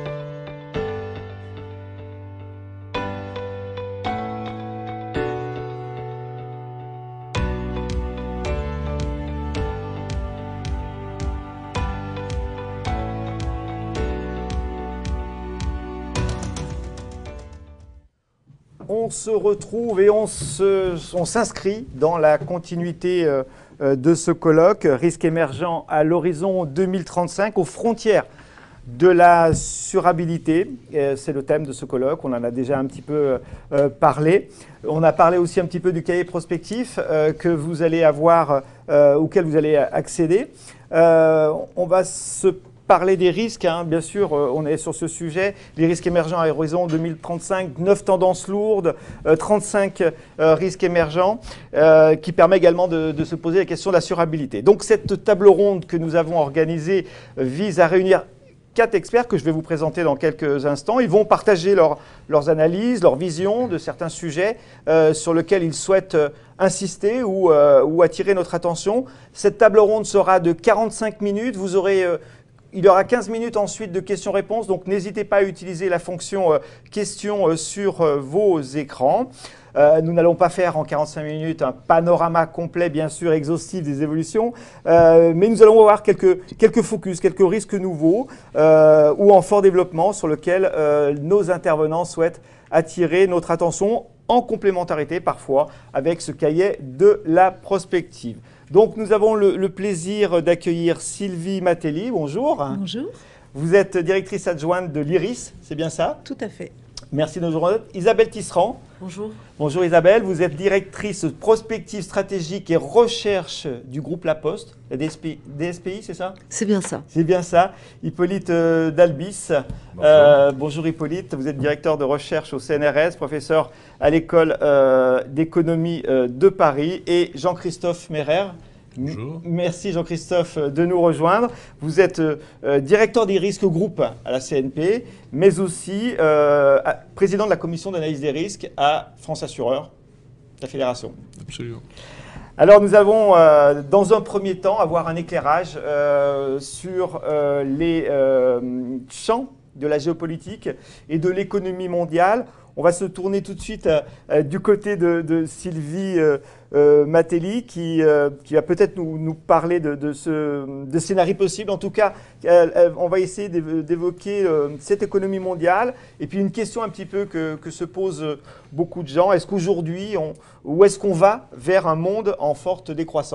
on se retrouve et on se, on s'inscrit dans la continuité euh, de ce colloque, risque émergent à l'horizon deux mille trente-cinq, aux frontières de la surabilité. C'est le thème de ce colloque, on en a déjà un petit peu euh, parlé. On a parlé aussi un petit peu du cahier prospectif euh, que vous allez avoir, euh, auquel vous allez accéder. Euh, on va se parler des risques, hein, bien sûr, euh, on est sur ce sujet. Les risques émergents à l'horizon deux mille trente-cinq, neuf tendances lourdes, euh, trente-cinq euh, risques émergents, euh, qui permet également de, de se poser la question de la surabilité. Donc cette table ronde que nous avons organisée euh, vise à réunir quatre experts que je vais vous présenter dans quelques instants. Ils vont partager leur, leurs analyses, leurs visions de certains sujets euh, sur lesquels ils souhaitent euh, insister ou, euh, ou attirer notre attention. Cette table ronde sera de quarante-cinq minutes. Vous aurez... Euh, Il y aura quinze minutes ensuite de questions-réponses, donc n'hésitez pas à utiliser la fonction euh, questions euh, sur euh, vos écrans. Euh, nous n'allons pas faire en quarante-cinq minutes un panorama complet, bien sûr, exhaustif des évolutions, euh, mais nous allons avoir quelques, quelques focus, quelques risques nouveaux euh, ou en fort développement sur lesquels euh, nos intervenants souhaitent attirer notre attention en complémentarité parfois avec ce cahier de la prospective. Donc nous avons le, le plaisir d'accueillir Sylvie Matelli. Bonjour. Bonjour. Vous êtes directrice adjointe de l'IRIS, c'est bien ça? Tout à fait. Merci de nous rejoindre. Isabelle Tisserand. Bonjour. Bonjour Isabelle, vous êtes directrice prospective stratégique et recherche du groupe La Poste, la D S P I, c'est ça? C'est bien ça. C'est bien ça. Hippolyte euh, Dalbis. Bonjour. Euh, bonjour Hippolyte, vous êtes directeur de recherche au C N R S, professeur à l'école euh, d'économie euh, de Paris, et Jean-Christophe Meyrer. Bonjour. Merci Jean-Christophe de nous rejoindre. Vous êtes euh, directeur des risques groupe à la C N P, mais aussi euh, président de la commission d'analyse des risques à France Assureur, la fédération. Absolument. Alors nous avons, euh, dans un premier temps, avoir un éclairage euh, sur euh, les euh, champs de la géopolitique et de l'économie mondiale. On va se tourner tout de suite euh, du côté de, de Sylvie euh, euh, Matelli qui, euh, qui va peut-être nous, nous parler de, de ce de scénario possible. En tout cas, euh, on va essayer d'évoquer euh, cette économie mondiale. Et puis une question un petit peu que, que se posent beaucoup de gens. Est-ce qu'aujourd'hui, on, où est-ce qu'on va vers un monde en forte décroissance ?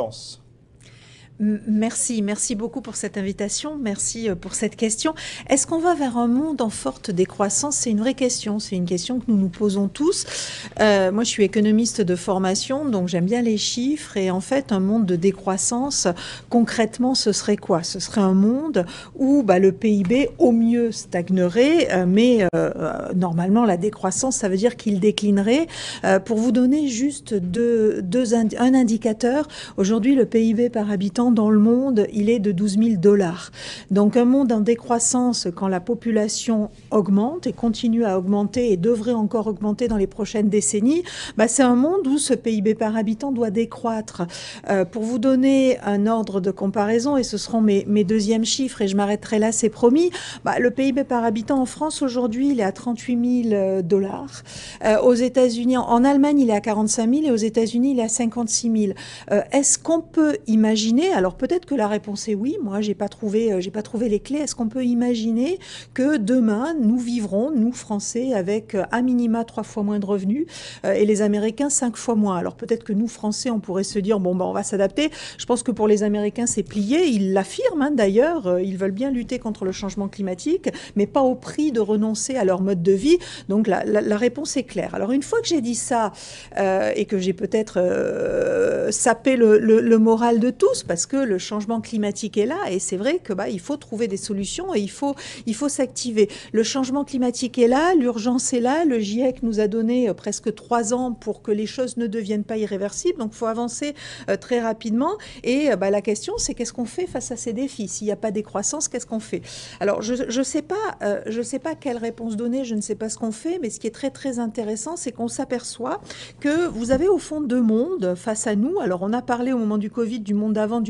Merci, merci beaucoup pour cette invitation, merci pour cette question. Est-ce qu'on va vers un monde en forte décroissance? C'est une vraie question, c'est une question que nous nous posons tous. Euh, moi, je suis économiste de formation, donc j'aime bien les chiffres. Et en fait, un monde de décroissance, concrètement, ce serait quoi? Ce serait un monde où bah, le P I B, au mieux, stagnerait, euh, mais euh, normalement, la décroissance, ça veut dire qu'il déclinerait. Euh, pour vous donner juste deux, deux indi- un indicateur, aujourd'hui, le P I B par habitant dans le monde, il est de douze mille dollars. Donc un monde en décroissance quand la population augmente et continue à augmenter et devrait encore augmenter dans les prochaines décennies, bah c'est un monde où ce P I B par habitant doit décroître. Euh, pour vous donner un ordre de comparaison, et ce seront mes, mes deuxièmes chiffres, et je m'arrêterai là, c'est promis, bah, le P I B par habitant en France aujourd'hui, il est à trente-huit mille dollars. Euh, aux États-Unis, en, en Allemagne, il est à quarante-cinq mille et aux États-Unis, il est à cinquante-six mille. Euh, est-ce qu'on peut imaginer, alors peut-être que la réponse est oui, moi j'ai pas trouvé, euh, j'ai pas trouvé les clés. Est-ce qu'on peut imaginer que demain nous vivrons, nous Français, avec euh, à minima trois fois moins de revenus euh, et les Américains cinq fois moins? Alors peut-être que nous Français on pourrait se dire bon ben on va s'adapter. Je pense que pour les Américains c'est plié, ils l'affirment hein, d'ailleurs, euh, ils veulent bien lutter contre le changement climatique, mais pas au prix de renoncer à leur mode de vie. Donc la, la, la réponse est claire. Alors une fois que j'ai dit ça euh, et que j'ai peut-être euh, sapé le, le, le moral de tous, parce que le changement climatique est là et c'est vrai que bah, il faut trouver des solutions et il faut, il faut s'activer. Le changement climatique est là, l'urgence est là, le GIEC nous a donné euh, presque trois ans pour que les choses ne deviennent pas irréversibles, donc il faut avancer euh, très rapidement et euh, bah, la question c'est qu'est-ce qu'on fait face à ces défis? S'il n'y a pas décroissance, qu'est-ce qu'on fait? Alors je ne sais pas, euh, je sais pas quelle réponse donner, je ne sais pas ce qu'on fait, mais ce qui est très très intéressant, c'est qu'on s'aperçoit que vous avez au fond deux mondes face à nous. Alors on a parlé au moment du Covid du monde d'avant, du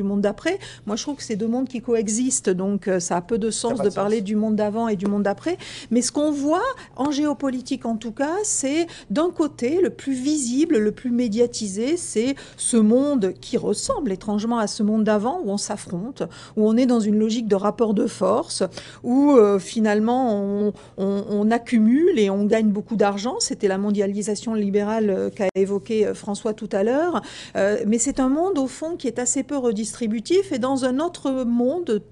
du monde d'après. Moi, je trouve que c'est deux mondes qui coexistent, donc euh, ça a peu de sens de, de parler sens. du monde d'avant et du monde d'après. Mais ce qu'on voit, en géopolitique en tout cas, c'est d'un côté, le plus visible, le plus médiatisé, c'est ce monde qui ressemble étrangement à ce monde d'avant, où on s'affronte, où on est dans une logique de rapport de force, où euh, finalement on, on, on accumule et on gagne beaucoup d'argent. C'était la mondialisation libérale euh, qu'a évoqué euh, François tout à l'heure. Euh, mais c'est un monde, au fond, qui est assez peu redistributif, et dans un autre monde,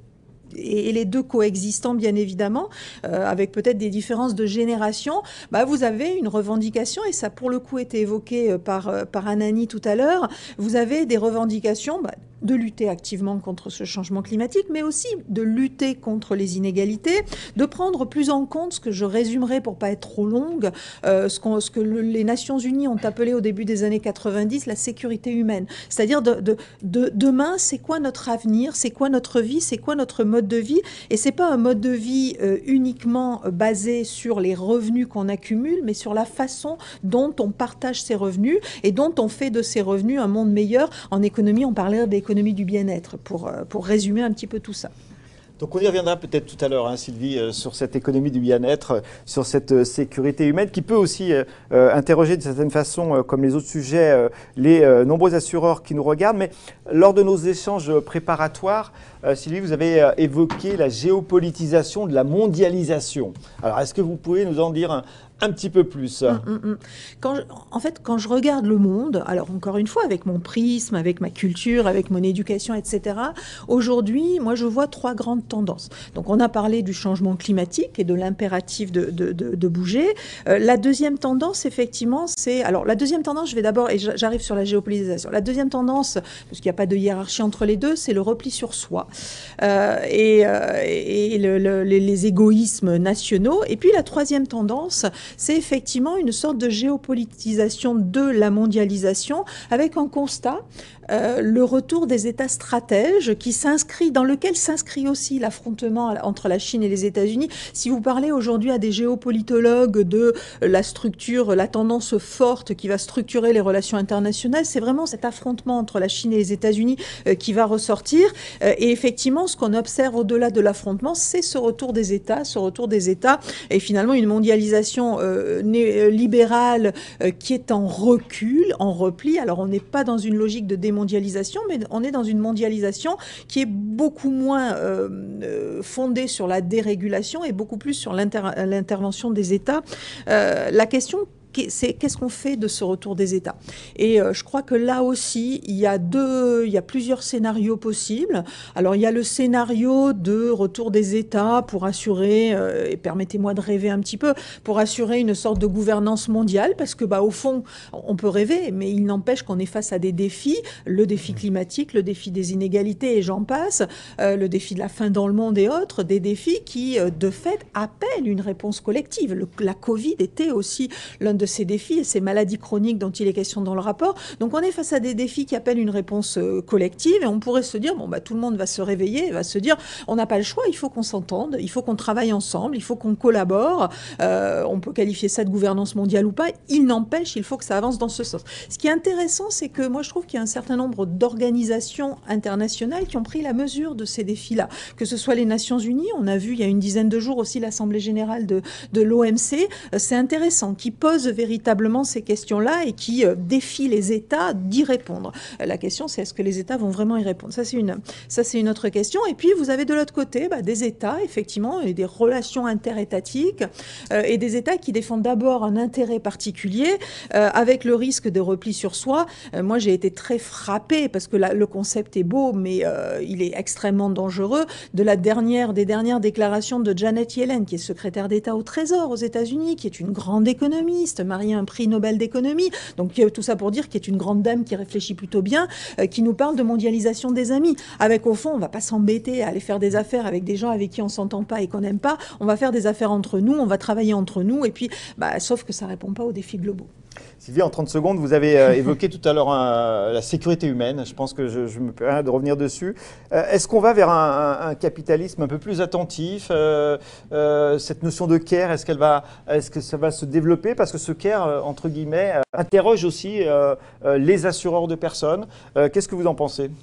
et les deux coexistants bien évidemment, euh, avec peut-être des différences de génération, bah, vous avez une revendication, et ça pour le coup été évoqué par, par Anani tout à l'heure, vous avez des revendications bah, de lutter activement contre ce changement climatique, mais aussi de lutter contre les inégalités, de prendre plus en compte ce que je résumerai pour pas être trop longue, euh, ce, qu'on, ce que le, les Nations Unies ont appelé au début des années quatre-vingt-dix la sécurité humaine. C'est-à-dire de, de, de, demain, c'est quoi notre avenir, c'est quoi notre vie, c'est quoi notre mode de vie, et c'est pas un mode de vie euh, uniquement basé sur les revenus qu'on accumule, mais sur la façon dont on partage ces revenus et dont on fait de ces revenus un monde meilleur. En économie, on parlait d'économie du bien-être, pour, pour résumer un petit peu tout ça. Donc on y reviendra peut-être tout à l'heure, hein, Sylvie, euh, sur cette économie du bien-être, euh, sur cette euh, sécurité humaine qui peut aussi euh, euh, interroger de certaine façon, euh, comme les autres sujets, euh, les euh, nombreux assureurs qui nous regardent. Mais lors de nos échanges préparatoires, euh, Sylvie, vous avez euh, évoqué la géopolitisation de la mondialisation. Alors est-ce que vous pouvez nous en dire un, un petit peu plus? Hum, hum, hum. Quand je, en fait, quand je regarde le monde, alors encore une fois, avec mon prisme, avec ma culture, avec mon éducation, et cetera, aujourd'hui, moi, je vois trois grandes tendances. Donc, on a parlé du changement climatique et de l'impératif de, de, de, de bouger. Euh, la deuxième tendance, effectivement, c'est... Alors, la deuxième tendance, je vais d'abord, et j'arrive sur la géopolitisation. La deuxième tendance, parce qu'il n'y a pas de hiérarchie entre les deux, c'est le repli sur soi euh, et, euh, et le, le, les, les égoïsmes nationaux. Et puis, la troisième tendance, c'est effectivement une sorte de géopolitisation de la mondialisation, avec un constat, euh, le retour des États stratèges, qui s'inscrit, dans lequel s'inscrit aussi l'affrontement entre la Chine et les États-Unis. Si vous parlez aujourd'hui à des géopolitologues de la structure, la tendance forte qui va structurer les relations internationales, c'est vraiment cet affrontement entre la Chine et les États-Unis euh, qui va ressortir. Euh, et effectivement, ce qu'on observe au-delà de l'affrontement, c'est ce retour des États, ce retour des États, et finalement une mondialisation euh, né- libérale euh, qui est en recul, en repli. Alors on n'est pas dans une logique de démondialisation, mais on est dans une mondialisation qui est beaucoup moins euh, euh, fondée sur la dérégulation et beaucoup plus sur l'inter- l'intervention des États. Euh, la question, c'est qu'est-ce qu'on fait de ce retour des États? Et euh, je crois que là aussi, il y a deux, il y a plusieurs scénarios possibles. Alors, il y a le scénario de retour des États pour assurer, euh, et permettez-moi de rêver un petit peu, pour assurer une sorte de gouvernance mondiale, parce que, bah, au fond, on peut rêver, mais il n'empêche qu'on est face à des défis, le défi climatique, le défi des inégalités, et j'en passe, euh, le défi de la faim dans le monde et autres, des défis qui, euh, de fait, appellent une réponse collective. Le, la Covid était aussi l'un de ces défis et ces maladies chroniques dont il est question dans le rapport. Donc on est face à des défis qui appellent une réponse euh, collective, et on pourrait se dire, bon, bah, tout le monde va se réveiller et va se dire, on n'a pas le choix, il faut qu'on s'entende, il faut qu'on travaille ensemble, il faut qu'on collabore, euh, on peut qualifier ça de gouvernance mondiale ou pas, il n'empêche, il faut que ça avance dans ce sens. Ce qui est intéressant, c'est que moi je trouve qu'il y a un certain nombre d'organisations internationales qui ont pris la mesure de ces défis-là, que ce soit les Nations Unies, on a vu il y a une dizaine de jours aussi l'Assemblée Générale de, de l'O M C, euh, c'est intéressant, qui pose véritablement ces questions-là et qui euh, défie les États d'y répondre. Euh, la question, c'est est-ce que les États vont vraiment y répondre? Ça, c'est une, ça, c'est une autre question. Et puis, vous avez de l'autre côté bah, des États, effectivement, et des relations interétatiques, euh, et des États qui défendent d'abord un intérêt particulier, euh, avec le risque de repli sur soi. Euh, moi, j'ai été très frappée, parce que la, le concept est beau, mais euh, il est extrêmement dangereux, de la dernière, des dernières déclarations de Janet Yellen, qui est secrétaire d'État au Trésor aux États-Unis, qui est une grande économiste, mariée à un prix Nobel d'économie, donc tout ça pour dire qu'il est une grande dame qui réfléchit plutôt bien, euh, qui nous parle de mondialisation des amis. Avec, au fond, on ne va pas s'embêter à aller faire des affaires avec des gens avec qui on ne s'entend pas et qu'on n'aime pas. On va faire des affaires entre nous, on va travailler entre nous, et puis, bah, sauf que ça ne répond pas aux défis globaux. Sylvie, en trente secondes, vous avez euh, évoqué tout à l'heure euh, la sécurité humaine. Je pense que je, je me permets de revenir dessus. Euh, Est-ce qu'on va vers un, un, un capitalisme un peu plus attentif euh, euh, cette notion de care, est-ce qu'elle va, est-ce que ça va se développer? Parce que ce care, euh, entre guillemets, euh, interroge aussi euh, euh, les assureurs de personnes. Euh, Qu'est-ce que vous en pensez?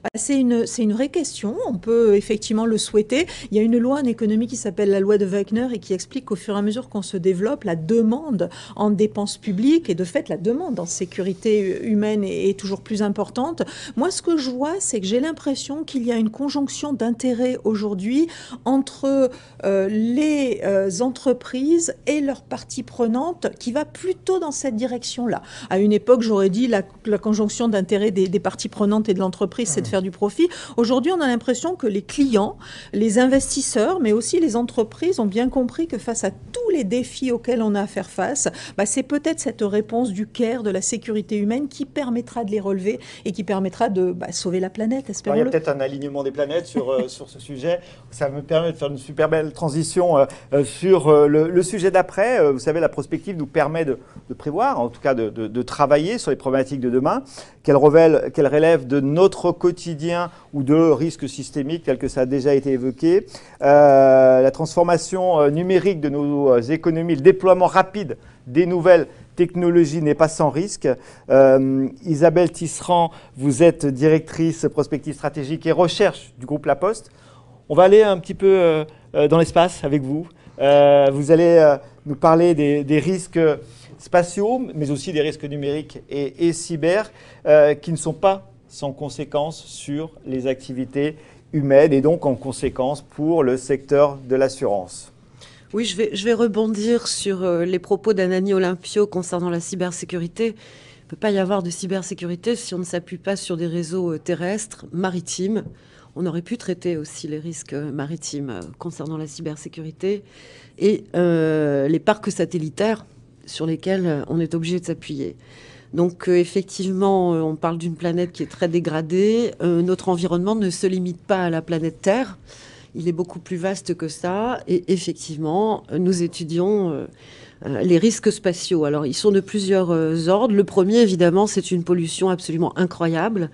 C'est une, c'est une vraie question, on peut effectivement le souhaiter. Il y a une loi en économie qui s'appelle la loi de Wagner et qui explique qu'au fur et à mesure qu'on se développe, la demande en dépenses publiques et de fait la demande en sécurité humaine est, est toujours plus importante. Moi, ce que je vois, c'est que j'ai l'impression qu'il y a une conjonction d'intérêts aujourd'hui entre euh, les euh, entreprises et leurs parties prenantes qui va plutôt dans cette direction-là. À une époque, j'aurais dit la, la conjonction d'intérêts des, des parties prenantes et de l'entreprise, c'est de faire du profit. Aujourd'hui, on a l'impression que les clients, les investisseurs, mais aussi les entreprises ont bien compris que face à tous les défis auxquels on a à faire face, bah, c'est peut-être cette réponse du care, de la sécurité humaine qui permettra de les relever et qui permettra de bah, sauver la planète, espérons-le. Il y a peut-être un alignement des planètes sur, euh, sur ce sujet. Ça me permet de faire une super belle transition euh, euh, sur euh, le, le sujet d'après. Euh, vous savez, la prospective nous permet de, de prévoir, en tout cas de, de, de travailler sur les problématiques de demain, qu'elles révèlent, qu'elles relèvent de notre quotidien ou de risques systémiques tels que ça a déjà été évoqué. Euh, la transformation euh, numérique de nos euh, économies, le déploiement rapide des nouvelles technologies n'est pas sans risque. Euh, Isabelle Tisserand, vous êtes directrice prospective stratégique et recherche du groupe La Poste. On va aller un petit peu euh, dans l'espace avec vous. Euh, vous allez euh, nous parler des, des risques spatiaux, mais aussi des risques numériques et, et cyber, euh, qui ne sont pas sans conséquences sur les activités humaines et donc en conséquence pour le secteur de l'assurance. Oui, je vais, je vais rebondir sur euh, les propos d'Anani Olympio concernant la cybersécurité. Il ne peut pas y avoir de cybersécurité si on ne s'appuie pas sur des réseaux euh, terrestres, maritimes. On aurait pu traiter aussi les risques euh, maritimes euh, concernant la cybersécurité et euh, les parcs satellitaires sur lesquels euh, on est obligé de s'appuyer. Donc euh, effectivement, euh, on parle d'une planète qui est très dégradée. Euh, notre environnement ne se limite pas à la planète Terre. Il est beaucoup plus vaste que ça. Et effectivement, nous étudions euh, euh, les risques spatiaux. Alors, ils sont de plusieurs euh, ordres. Le premier, évidemment, c'est une pollution absolument incroyable,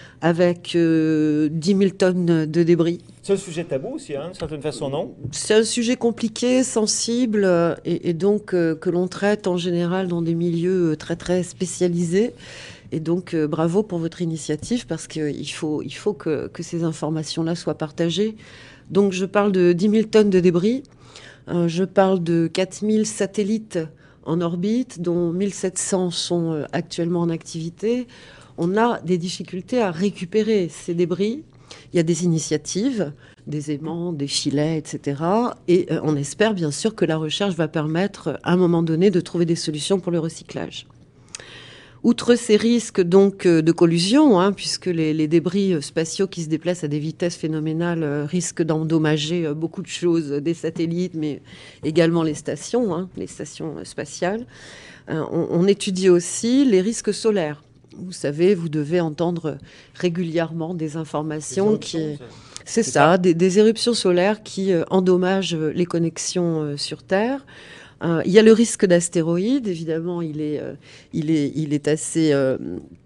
avec euh, dix mille tonnes de débris. C'est un sujet tabou aussi, hein, d'une certaine façon, non? C'est un sujet compliqué, sensible, euh, et, et donc euh, que l'on traite en général dans des milieux très, très spécialisés. Et donc, euh, bravo pour votre initiative, parce qu'il faut, il faut que, que ces informations-là soient partagées. Donc, je parle de dix mille tonnes de débris. Euh, je parle de quatre mille satellites en orbite, dont mille sept cents sont euh, actuellement en activité. On a des difficultés à récupérer ces débris. Il y a des initiatives, des aimants, des filets, et cetera. Et euh, on espère bien sûr que la recherche va permettre, à un moment donné, de trouver des solutions pour le recyclage. Outre ces risques donc de collusion, hein, puisque les, les débris spatiaux qui se déplacent à des vitesses phénoménales euh, risquent d'endommager euh, beaucoup de choses, des satellites, mais également les stations, hein, les stations spatiales, euh, on, on étudie aussi les risques solaires. Vous savez, vous devez entendre régulièrement des informations qui... C'est ça, ça. Des, des éruptions solaires qui euh, endommagent les connexions euh, sur Terre. Euh, il y a le risque d'astéroïdes, évidemment, il est, euh, il est, il est assez euh,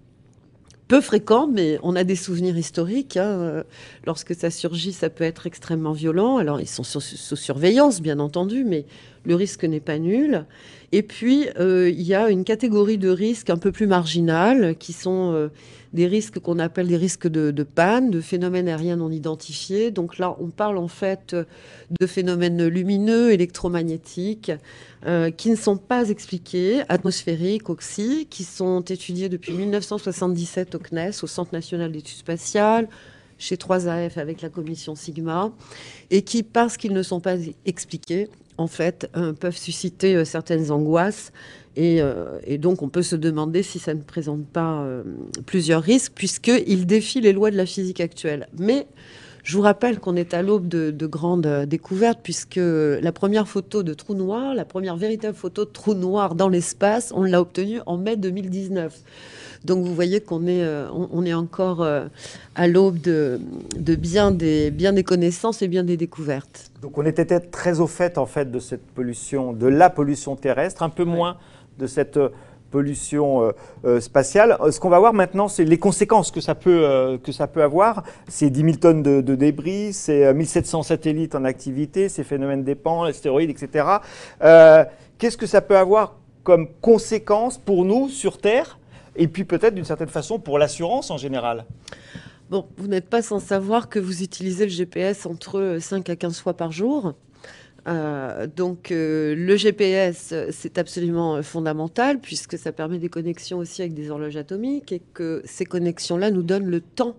peu fréquent, mais on a des souvenirs historiques. Hein. Lorsque ça surgit, ça peut être extrêmement violent. Alors, ils sont sous, sous surveillance, bien entendu, mais le risque n'est pas nul. Et puis, euh, il y a une catégorie de risques un peu plus marginales, qui sont euh, des risques qu'on appelle des risques de, de panne, de phénomènes aériens non identifiés. Donc là, on parle en fait de phénomènes lumineux, électromagnétiques, euh, qui ne sont pas expliqués, atmosphériques aussi, qui sont étudiés depuis mille neuf cent soixante-dix-sept au C N E S, au Centre national d'études spatiales, chez trois A F avec la commission Sigma, et qui, parce qu'ils ne sont pas expliqués, en fait, euh, peuvent susciter euh, certaines angoisses. Et, euh, et donc, on peut se demander si ça ne présente pas euh, plusieurs risques, puisqu'ils défient les lois de la physique actuelle. Mais je vous rappelle qu'on est à l'aube de, de grandes découvertes, puisque la première photo de trou noir, la première véritable photo de trou noir dans l'espace, on l'a obtenue en mai deux mille dix-neuf. Donc vous voyez qu'on est, euh, on, on est encore euh, à l'aube de, de bien, des, bien des connaissances et bien des découvertes. Donc on était très au fait en fait de cette pollution, de la pollution terrestre, un peu ouais. moins de cette pollution euh, euh, spatiale. Ce qu'on va voir maintenant, c'est les conséquences que ça peut, euh, que ça peut avoir. C'est dix mille tonnes de, de débris, c'est mille sept cents satellites en activité, ces phénomènes d'épans, astéroïdes, et cetera. Euh, qu'est-ce que ça peut avoir comme conséquence pour nous sur Terre ? Et puis peut-être d'une certaine façon pour l'assurance en général. Bon, vous n'êtes pas sans savoir que vous utilisez le G P S entre cinq à quinze fois par jour. Euh, donc euh, le G P S, c'est absolument fondamental puisque ça permet des connexions aussi avec des horloges atomiques et que ces connexions-là nous donnent le temps.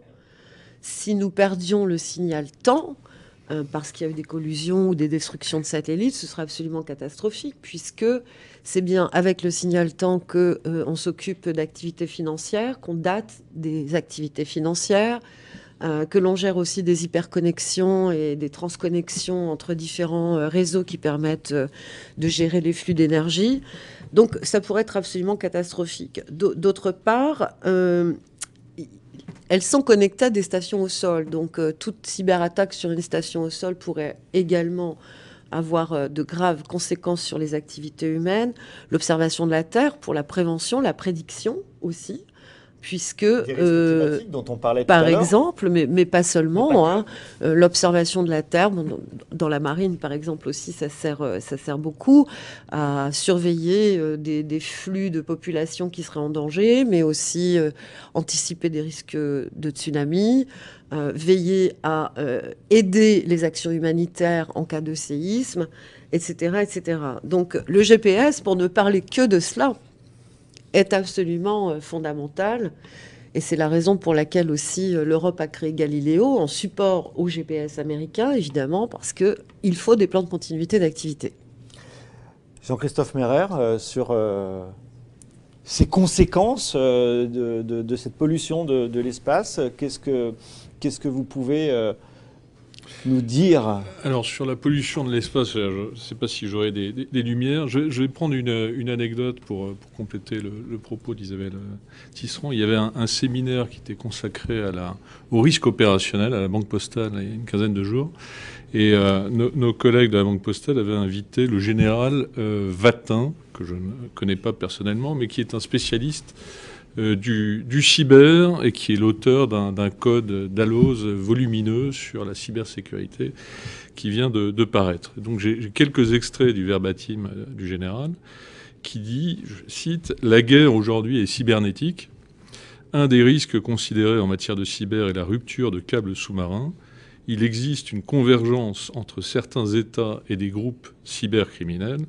Si nous perdions le signal temps, euh, parce qu'il y a eu des collusions ou des destructions de satellites, ce serait absolument catastrophique puisque c'est bien avec le signal temps qu'on euh, s'occupe d'activités financières, qu'on date des activités financières, Euh, que l'on gère aussi des hyperconnexions et des transconnexions entre différents euh, réseaux qui permettent euh, de gérer les flux d'énergie. Donc ça pourrait être absolument catastrophique. D'autre part, euh, elles sont connectées à des stations au sol. Donc euh, toute cyberattaque sur une station au sol pourrait également avoir euh, de graves conséquences sur les activités humaines. L'observation de la Terre pour la prévention, la prédiction aussi. Puisque, euh, dont on parlait par tout à exemple, mais, mais pas seulement, mais pas hein, euh, l'observation de la Terre, bon, dans, dans la marine par exemple aussi, ça sert, euh, ça sert beaucoup à surveiller euh, des, des flux de population qui seraient en danger, mais aussi euh, anticiper des risques de tsunami, euh, veiller à euh, aider les actions humanitaires en cas de séisme, et cetera, et cetera. Donc le G P S, pour ne parler que de cela, est absolument fondamental. Et c'est la raison pour laquelle aussi l'Europe a créé Galileo en support au G P S américain, évidemment, parce qu'il faut des plans de continuité d'activité. Jean-Christophe Mehrer, euh, sur euh, ces conséquences euh, de, de, de cette pollution de, de l'espace, qu'est-ce que, qu'est-ce que vous pouvez euh, nous dire? Alors, sur la pollution de l'espace, je ne sais pas si j'aurai des, des, des lumières. Je, je vais prendre une, une anecdote pour, pour compléter le, le propos d'Isabelle Tisserand. Il y avait un, un séminaire qui était consacré à la, au risque opérationnel à la Banque Postale il y a une quinzaine de jours. Et euh, nos, nos collègues de la Banque Postale avaient invité le général euh, Vatin, que je ne connais pas personnellement, mais qui est un spécialiste Euh, du, du cyber et qui est l'auteur d'un, d'un code d'Alloz volumineux sur la cybersécurité qui vient de, de paraître. Donc j'ai, j'ai quelques extraits du verbatim euh, du général qui dit, je cite, « La guerre aujourd'hui est cybernétique. Un des risques considérés en matière de cyber est la rupture de câbles sous-marins. Il existe une convergence entre certains États et des groupes cybercriminels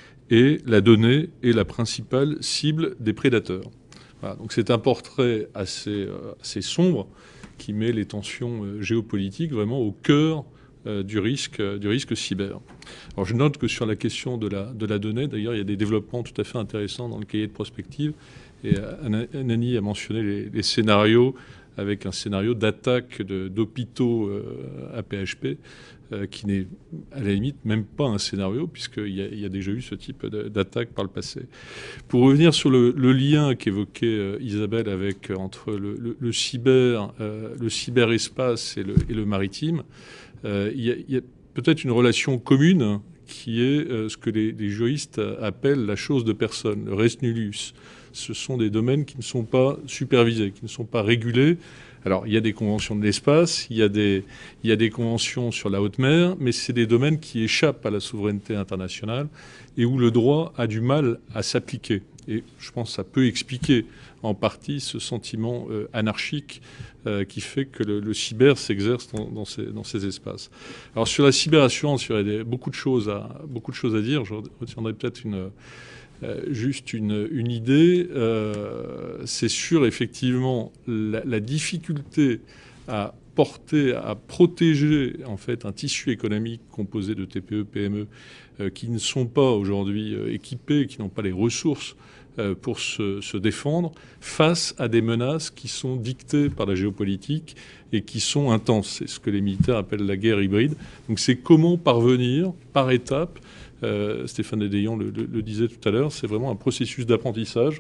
et la donnée est la principale cible des prédateurs. » Voilà, donc c'est un portrait assez, euh, assez sombre qui met les tensions euh, géopolitiques vraiment au cœur euh, du, risque, euh, du risque cyber. Alors je note que sur la question de la, de la donnée, d'ailleurs, il y a des développements tout à fait intéressants dans le cahier de prospective. Et euh, Anani a mentionné les, les scénarios avec un scénario d'attaque de, d'hôpitaux euh, à P H P, euh, qui n'est à la limite même pas un scénario, puisqu'il y a, il y a déjà eu ce type de, d'attaque par le passé. Pour revenir sur le, le lien qu'évoquait euh, Isabelle avec, euh, entre le, le, le cyber, euh, le cyberespace et le, et le maritime, euh, il y a, il y a peut-être une relation commune qui est euh, ce que les, les juristes appellent la chose de personne, le res nullus. Ce sont des domaines qui ne sont pas supervisés, qui ne sont pas régulés. Alors, il y a des conventions de l'espace, il y a des, il y a des conventions sur la haute mer, mais c'est des domaines qui échappent à la souveraineté internationale et où le droit a du mal à s'appliquer. Et je pense que ça peut expliquer en partie ce sentiment euh, anarchique euh, qui fait que le, le cyber s'exerce dans, dans, ces, dans ces espaces. Alors, sur la cyberassurance, il y aurait des, beaucoup, de choses à, beaucoup de choses à dire. Je retiendrai peut-être une... Euh, juste une, une idée, euh, c'est sûr effectivement la, la difficulté à porter, à protéger en fait un tissu économique composé de T P E, P M E euh, qui ne sont pas aujourd'hui euh, équipés, qui n'ont pas les ressources euh, pour se, se défendre face à des menaces qui sont dictées par la géopolitique et qui sont intenses. C'est ce que les militaires appellent la guerre hybride. Donc c'est comment parvenir par étapes. Euh, Stéphane Lédeillon le, le, le disait tout à l'heure, c'est vraiment un processus d'apprentissage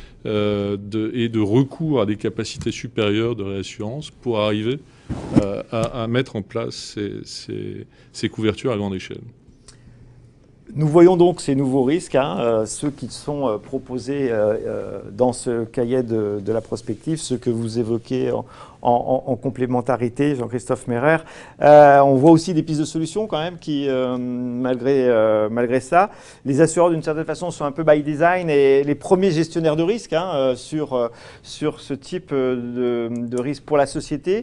euh, de, et de recours à des capacités supérieures de réassurance pour arriver euh, à, à mettre en place ces, ces, ces couvertures à grande échelle. Nous voyons donc ces nouveaux risques, hein, euh, ceux qui sont euh, proposés euh, euh, dans ce cahier de, de la prospective, ceux que vous évoquez en, en, en complémentarité, Jean-Christophe Meyrer. Euh, on voit aussi des pistes de solutions quand même qui, euh, malgré, euh, malgré ça, les assureurs d'une certaine façon sont un peu by design et les premiers gestionnaires de risques hein, euh, sur, euh, sur ce type de, de risque pour la société.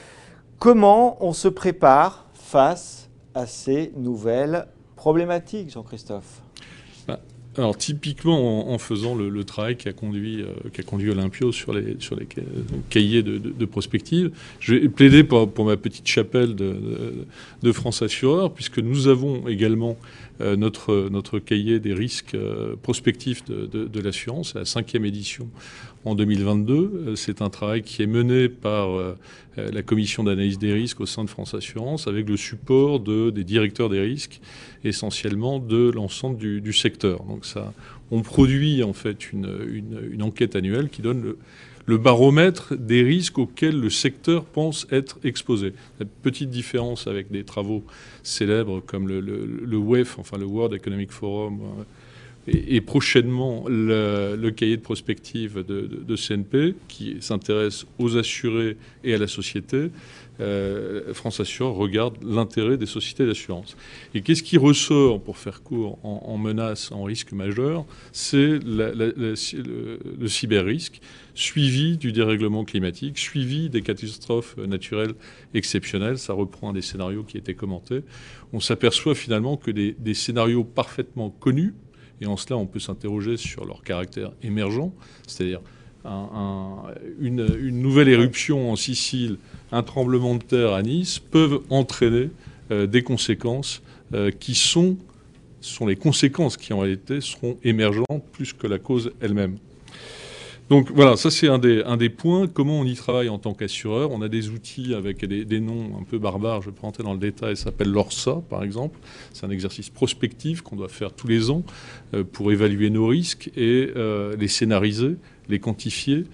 Comment on se prépare face à ces nouvelles problématiques, Jean-Christophe? bah, Alors typiquement en, en faisant le, le travail qui a conduit, euh, qui a conduit Olympio sur les, sur les cahiers de, de, de prospective, je vais plaider pour, pour ma petite chapelle de, de, de France Assureur, puisque nous avons également euh, notre, notre cahier des risques euh, prospectifs de, de, de l'assurance, c'est la cinquième édition en deux mille vingt-deux. C'est un travail qui est mené par euh, la commission d'analyse des risques au sein de France Assurance, avec le support de, des directeurs des risques, essentiellement de l'ensemble du, du secteur. Donc ça, on produit en fait une, une, une enquête annuelle qui donne le, le baromètre des risques auxquels le secteur pense être exposé. La petite différence avec des travaux célèbres comme le, le, le W E F, enfin le World Economic Forum, et, et prochainement le, le cahier de prospective de, de, de C N P qui s'intéresse aux assurés et à la société. Euh, France Assure regarde l'intérêt des sociétés d'assurance. Et qu'est-ce qui ressort, pour faire court, en, en menace, en risque majeur? C'est la, la, la, le, le cyber-risque, suivi du dérèglement climatique, suivi des catastrophes naturelles exceptionnelles. Ça reprend un des scénarios qui étaient commentés. On s'aperçoit finalement que des, des scénarios parfaitement connus, et en cela on peut s'interroger sur leur caractère émergent, c'est-à-dire Un, un, une, une nouvelle éruption en Sicile, un tremblement de terre à Nice, peuvent entraîner euh, des conséquences euh, qui sont, sont les conséquences qui en réalité seront émergentes plus que la cause elle-même. Donc voilà, ça c'est un des, un des points. Comment on y travaille en tant qu'assureur? On a des outils avec des, des noms un peu barbares, je vais pas rentrer dans le détail, ça s'appelle l'ORSA par exemple. C'est un exercice prospectif qu'on doit faire tous les ans euh, pour évaluer nos risques et euh, les scénariser, les quantifier,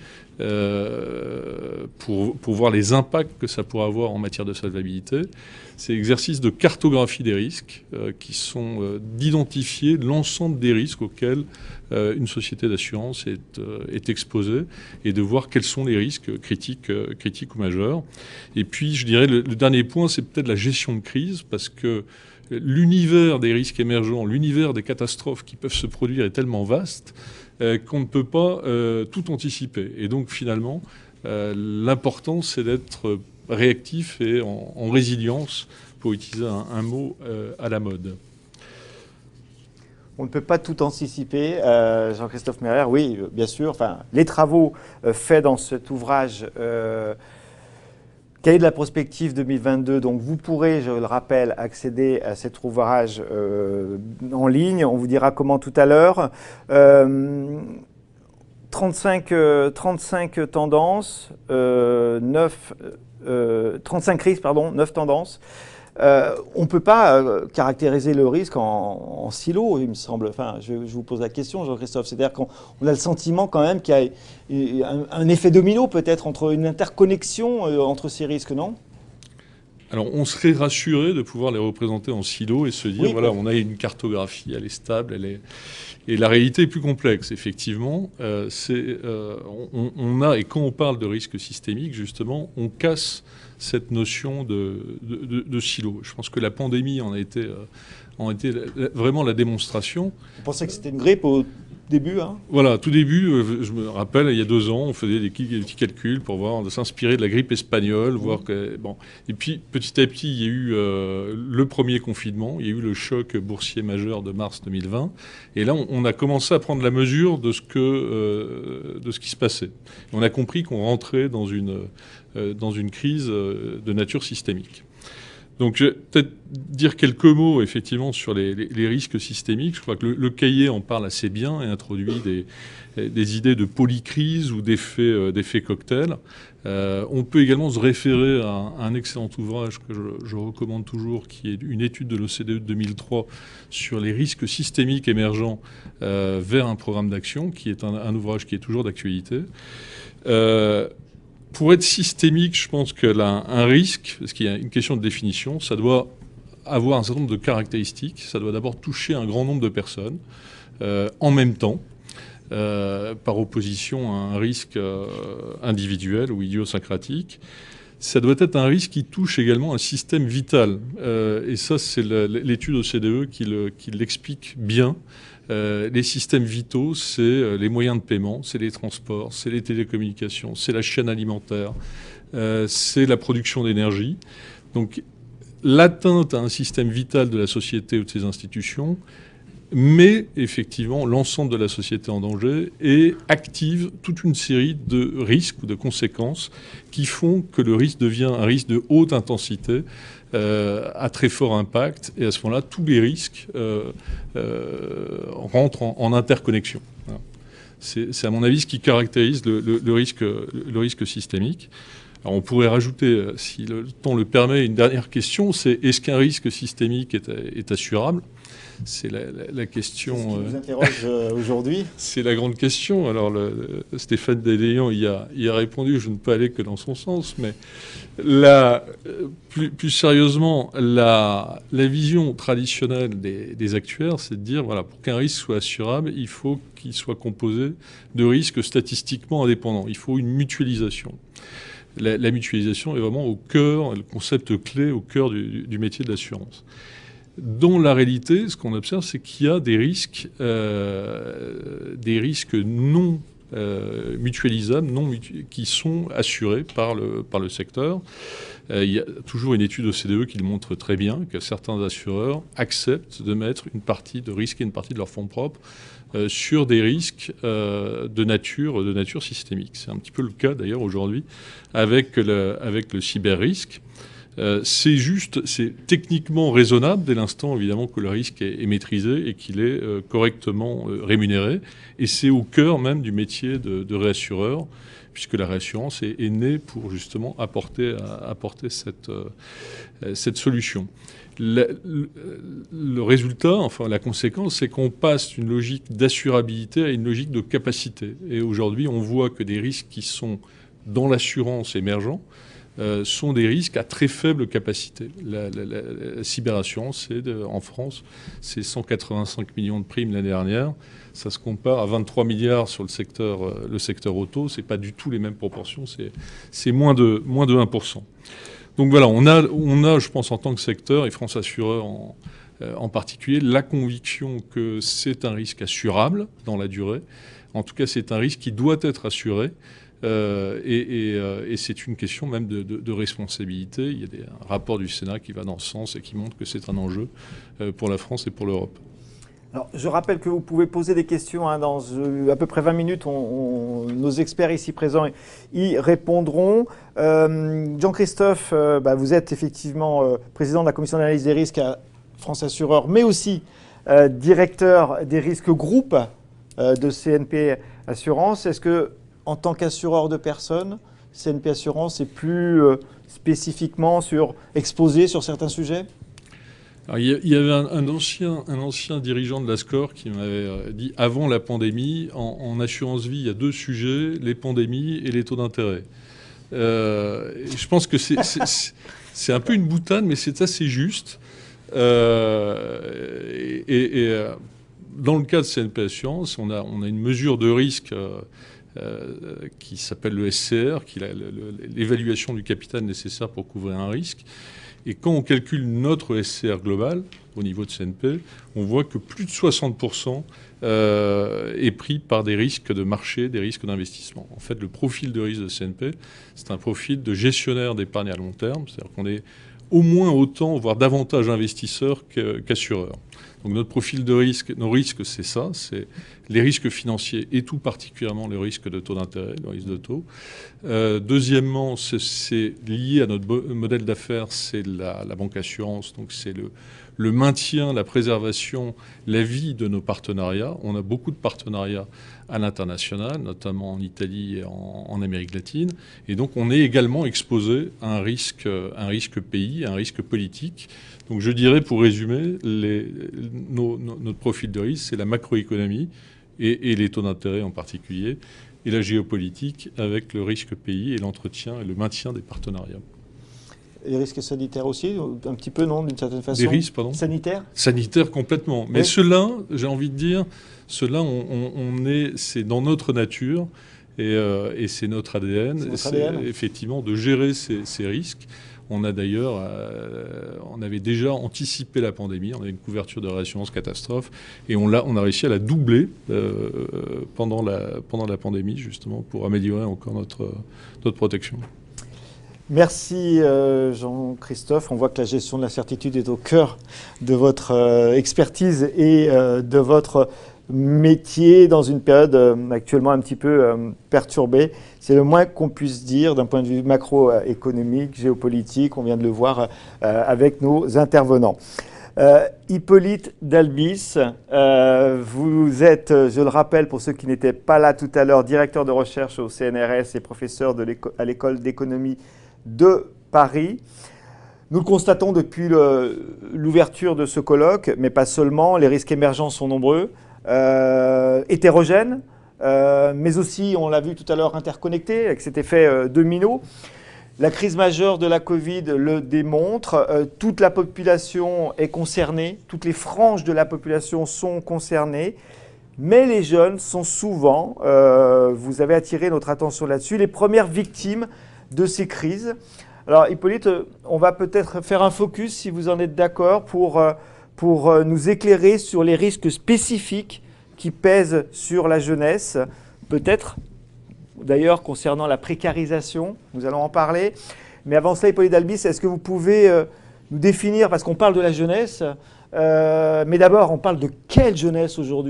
euh, pour, pour voir les impacts que ça pourrait avoir en matière de solvabilité. C'est l'exercice de cartographie des risques euh, qui sont euh, d'identifier l'ensemble des risques auxquels euh, une société d'assurance est, euh, est exposée et de voir quels sont les risques critiques, euh, critiques ou majeurs. Et puis, je dirais, le, le dernier point, c'est peut-être la gestion de crise, parce que l'univers des risques émergents, l'univers des catastrophes qui peuvent se produire est tellement vaste euh, qu'on ne peut pas euh, tout anticiper. Et donc finalement, euh, l'important c'est d'être réactif et en, en résilience, pour utiliser un, un mot euh, à la mode. On ne peut pas tout anticiper, euh, Jean-Christophe Meyrer, oui, bien sûr. Enfin, les travaux euh, faits dans cet ouvrage euh, Cahier de la prospective deux mille vingt-deux, donc vous pourrez, je le rappelle, accéder à cet ouvrage euh, en ligne. On vous dira comment tout à l'heure. Euh, trente-cinq, euh, trente-cinq tendances, euh, neuf, euh, trente-cinq risques, pardon, neuf tendances. Euh, on ne peut pas euh, caractériser le risque en, en silo, il me semble. Enfin, je, je vous pose la question, Jean-Christophe. C'est-à-dire qu'on on a le sentiment quand même qu'il y a un, un effet domino peut-être, entre une interconnexion euh, entre ces risques, non? Alors, on serait rassuré de pouvoir les représenter en silo et se dire, oui, voilà, on a une cartographie, elle est stable, elle est... Et la réalité est plus complexe, effectivement. Euh, c'est, euh, on, on a, et quand on parle de risque systémique, justement, on casse cette notion de, de, de, de silo. Je pense que la pandémie en a été, euh, en a été vraiment la démonstration. Vous pensez que c'était une grippe au début, hein? Voilà, tout début, euh, je me rappelle, il y a deux ans, on faisait des, des petits calculs pour voir, de s'inspirer de la grippe espagnole, mmh. voir que... Bon. Et puis, petit à petit, il y a eu euh, le premier confinement, il y a eu le choc boursier majeur de mars deux mille vingt, et là, on, on a commencé à prendre la mesure de ce, que, euh, de ce qui se passait. Et on a compris qu'on rentrait dans une, euh, dans une crise euh, de nature systémique. Donc, je vais peut-être dire quelques mots, effectivement, sur les, les, les risques systémiques. Je crois que le, le cahier en parle assez bien et introduit des, des idées de polycrise ou d'effets euh, d'effets cocktail. Euh, on peut également se référer à un, à un excellent ouvrage que je, je recommande toujours, qui est une étude de l'O C D E de deux mille trois sur les risques systémiques émergents euh, vers un programme d'action, qui est un, un ouvrage qui est toujours d'actualité. Euh, Pour être systémique, je pense que là, un risque, parce qu'il y a une question de définition, ça doit avoir un certain nombre de caractéristiques. Ça doit d'abord toucher un grand nombre de personnes euh, en même temps, euh, par opposition à un risque euh, individuel ou idiosyncratique. Ça doit être un risque qui touche également un système vital. Euh, et ça, c'est l'étude O C D E qui, le, qui l'explique bien. Euh, les systèmes vitaux, c'est euh, les moyens de paiement, c'est les transports, c'est les télécommunications, c'est la chaîne alimentaire, euh, c'est la production d'énergie. Donc, l'atteinte à un système vital de la société ou de ses institutions met effectivement l'ensemble de la société en danger et active toute une série de risques ou de conséquences qui font que le risque devient un risque de haute intensité, euh, à très fort impact, et à ce moment-là, tous les risques euh, euh, rentrent en, en interconnexion. Voilà. C'est, c'est à mon avis ce qui caractérise le, le, le, risque, le risque systémique. Alors on pourrait rajouter, si le temps le permet, une dernière question, c'est est-ce qu'un risque systémique est, est assurable ? C'est la, la, la question... C'est ce qui nous interroge euh, aujourd'hui. C'est la grande question. Alors le, le, Stéphane Déléant y a, y a répondu, je ne peux aller que dans son sens, mais la, plus, plus sérieusement, la, la vision traditionnelle des, des actuaires, c'est de dire, voilà, pour qu'un risque soit assurable, il faut qu'il soit composé de risques statistiquement indépendants. Il faut une mutualisation. La, la mutualisation est vraiment au cœur, le concept clé au cœur du, du métier de l'assurance. Dans la réalité, ce qu'on observe, c'est qu'il y a des risques, euh, des risques non euh, mutualisables, non mutu- qui sont assurés par le, par le secteur. Euh, il y a toujours une étude O C D E qui le montre très bien, que certains assureurs acceptent de mettre une partie de risque et une partie de leurs fonds propres euh, sur des risques euh, de nature, de nature systémique. C'est un petit peu le cas d'ailleurs aujourd'hui avec le, avec le cyber-risque. Euh, c'est juste, c'est techniquement raisonnable dès l'instant évidemment que le risque est, est maîtrisé et qu'il est euh, correctement euh, rémunéré. Et c'est au cœur même du métier de, de réassureur, puisque la réassurance est, est née pour justement apporter, à, apporter cette, euh, cette solution. Le, le, le résultat, enfin la conséquence, c'est qu'on passe d'une logique d'assurabilité à une logique de capacité. Et aujourd'hui, on voit que des risques qui sont dans l'assurance émergents Euh, sont des risques à très faible capacité. La, la, la, la cyberassurance, c'est de, en France, c'est cent quatre-vingt-cinq millions de primes l'année dernière. Ça se compare à vingt-trois milliards sur le secteur, euh, le secteur auto. C'est pas du tout les mêmes proportions. C'est, c'est moins de, moins de un pour cent. Donc voilà, on a, on a, je pense, en tant que secteur, et France Assureur en, euh, en particulier, la conviction que c'est un risque assurable dans la durée. En tout cas, c'est un risque qui doit être assuré. Euh, et, et, euh, et c'est une question même de, de, de responsabilité. Il y a des, un rapport du Sénat qui va dans ce sens et qui montre que c'est un enjeu euh, pour la France et pour l'Europe. Alors, je rappelle que vous pouvez poser des questions hein, dans euh, à peu près vingt minutes. On, on, nos experts ici présents y répondront. Euh, Jean-Christophe, euh, bah, vous êtes effectivement euh, président de la commission d'analyse des risques à France Assureur, mais aussi euh, directeur des risques groupes euh, de C N P Assurance. Est-ce que en tant qu'assureur de personnes, C N P Assurance est plus euh, spécifiquement sur, exposé sur certains sujets ? Alors, il y avait un, un, ancien, un ancien dirigeant de l'Ascor qui m'avait dit, avant la pandémie, en, en assurance vie, il y a deux sujets, les pandémies et les taux d'intérêt. Euh, je pense que c'est, c'est, c'est un peu une boutade, mais c'est assez juste. Euh, et, et, et dans le cas de C N P Assurance, on a, on a une mesure de risque euh, Euh, qui s'appelle le S C R, qui est l'évaluation du capital nécessaire pour couvrir un risque. Et quand on calcule notre S C R global, au niveau de C N P, on voit que plus de soixante pour cent euh, est pris par des risques de marché, des risques d'investissement. En fait, le profil de risque de C N P, c'est un profil de gestionnaire d'épargne à long terme, c'est-à-dire qu'on est au moins autant, voire davantage investisseur qu'assureur. Donc notre profil de risque, nos risques, c'est ça, c'est les risques financiers et tout particulièrement le risque de taux d'intérêt, le risque de taux. Euh, deuxièmement, c'est, c'est lié à notre modèle d'affaires, c'est la, la banque assurance, donc c'est le, le maintien, la préservation, la vie de nos partenariats. On a beaucoup de partenariats à l'international, notamment en Italie et en, en Amérique latine. Et donc on est également exposé à un risque, un risque pays, à un risque politique. Donc je dirais, pour résumer, les, nos, nos, notre profil de risque, c'est la macroéconomie et, et les taux d'intérêt en particulier, et la géopolitique avec le risque pays et l'entretien et le maintien des partenariats. Les risques sanitaires aussi, un petit peu, non, d'une certaine façon. Des risques, pardon. Sanitaires. Sanitaires complètement. Mais oui. ceux-là, j'ai envie de dire, ceux-là, on, on, on est, c'est dans notre nature et, euh, et c'est notre A D N. C'est votre A D N. Effectivement, de gérer ces, ces risques. On a d'ailleurs, euh, on avait déjà anticipé la pandémie, on avait une couverture de réassurance catastrophe et on, l'a, on a réussi à la doubler euh, pendant, la, pendant la pandémie, justement, pour améliorer encore notre, notre protection. Merci euh, Jean-Christophe. On voit que la gestion de l'incertitude est au cœur de votre euh, expertise et euh, de votre métier dans une période euh, actuellement un petit peu euh, perturbée. C'est le moins qu'on puisse dire d'un point de vue macroéconomique, géopolitique. On vient de le voir euh, avec nos intervenants. Euh, Hippolyte Dalbis, euh, vous êtes, je le rappelle pour ceux qui n'étaient pas là tout à l'heure, directeur de recherche au C N R S et professeur de l'éco- à l'école d'économie de Paris. Nous le constatons depuis le, l'ouverture de ce colloque, mais pas seulement, les risques émergents sont nombreux, euh, hétérogènes, euh, mais aussi, on l'a vu tout à l'heure, interconnectés, avec cet effet euh, domino. La crise majeure de la Covid le démontre, euh, toute la population est concernée, toutes les franges de la population sont concernées, mais les jeunes sont souvent, euh, vous avez attiré notre attention là-dessus, les premières victimes de ces crises. Alors Hippolyte, on va peut-être faire un focus, si vous en êtes d'accord, pour, pour nous éclairer sur les risques spécifiques qui pèsent sur la jeunesse, peut-être d'ailleurs concernant la précarisation, nous allons en parler. Mais avant cela, Hippolyte Dalbis, est-ce que vous pouvez euh, nous définir, parce qu'on parle de la jeunesse, euh, mais d'abord, on parle de quelle jeunesse aujourd'hui ?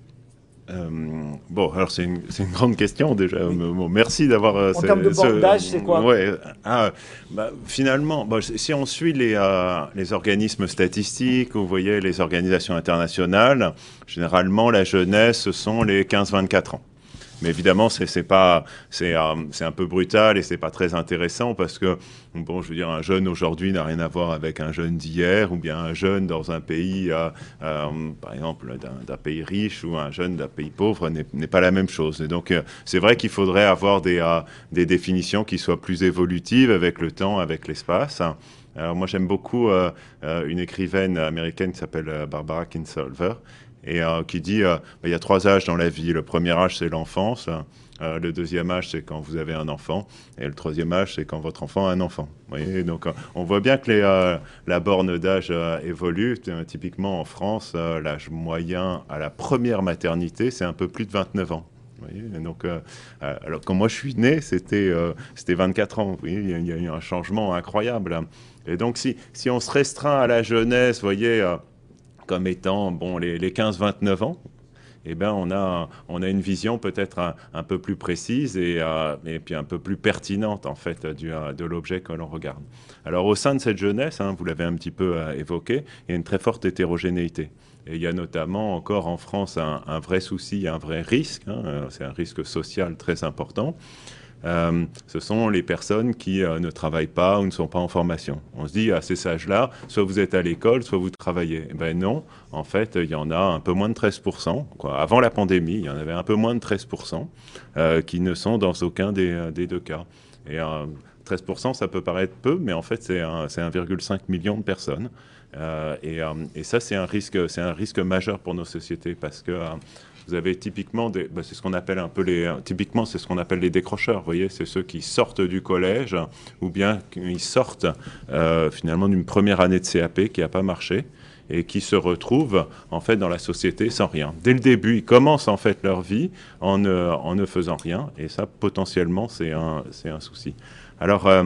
Euh, bon, alors c'est une, c'est une grande question déjà. Bon, merci d'avoir. Euh, en termes de bord d'âge, c'est quoi ? Ouais, ah, bah, finalement, bah, si on suit les, euh, les organismes statistiques, vous voyez les organisations internationales, généralement la jeunesse, ce sont les quinze vingt-quatre ans. Mais évidemment, c'est, c'est, pas, c'est, euh, c'est un peu brutal et c'est pas très intéressant parce que, bon, je veux dire, un jeune aujourd'hui n'a rien à voir avec un jeune d'hier ou bien un jeune dans un pays, euh, euh, par exemple, d'un, d'un pays riche ou un jeune d'un pays pauvre n'est, n'est pas la même chose. Et donc, euh, c'est vrai qu'il faudrait avoir des, euh, des définitions qui soient plus évolutives avec le temps, avec l'espace. Alors, moi, j'aime beaucoup euh, euh, une écrivaine américaine qui s'appelle euh, Barbara Kingsolver. Et euh, qui dit euh, il y a trois âges dans la vie. Le premier âge, c'est l'enfance. Euh, le deuxième âge, c'est quand vous avez un enfant. Et le troisième âge, c'est quand votre enfant a un enfant. Vous voyez, donc, euh, on voit bien que les, euh, la borne d'âge euh, évolue. Euh, typiquement, en France, euh, l'âge moyen à la première maternité, c'est un peu plus de vingt-neuf ans. Vous voyez, donc, euh, alors, quand moi, je suis né, c'était, euh, c'était vingt-quatre ans. Vous voyez, il y a, il y a eu un changement incroyable. Et donc, si, si on se restreint à la jeunesse, vous voyez... Euh, comme étant bon, les, les quinze vingt-neuf ans, eh ben, on, a, on a une vision peut-être un, un peu plus précise et, euh, et puis un peu plus pertinente en fait, du, de l'objet que l'on regarde. Alors au sein de cette jeunesse, hein, vous l'avez un petit peu euh, évoqué, il y a une très forte hétérogénéité. Et il y a notamment encore en France un, un vrai souci, un vrai risque, hein, c'est un risque social très important. Euh, ce sont les personnes qui euh, ne travaillent pas ou ne sont pas en formation. On se dit, à ces âges-là, soit vous êtes à l'école, soit vous travaillez. Eh ben non, en fait, il y en a un peu moins de treize pour cent. Quoi. Avant la pandémie, il y en avait un peu moins de treize pour cent euh, qui ne sont dans aucun des, des deux cas. Et euh, treize pour cent, ça peut paraître peu, mais en fait, c'est, un, c'est un virgule cinq million de personnes. Euh, et, euh, et ça, c'est un risque, c'est un risque majeur pour nos sociétés parce que... Euh, Vous avez typiquement, des, bah c'est ce qu'on appelle un peu les, typiquement c'est ce qu'on appelle les décrocheurs. Vous voyez, c'est ceux qui sortent du collège ou bien qui sortent euh, finalement d'une première année de C A P qui n'a pas marché et qui se retrouvent en fait dans la société sans rien. Dès le début, ils commencent en fait leur vie en ne, en ne faisant rien et ça potentiellement c'est un, c'est un souci. Alors euh,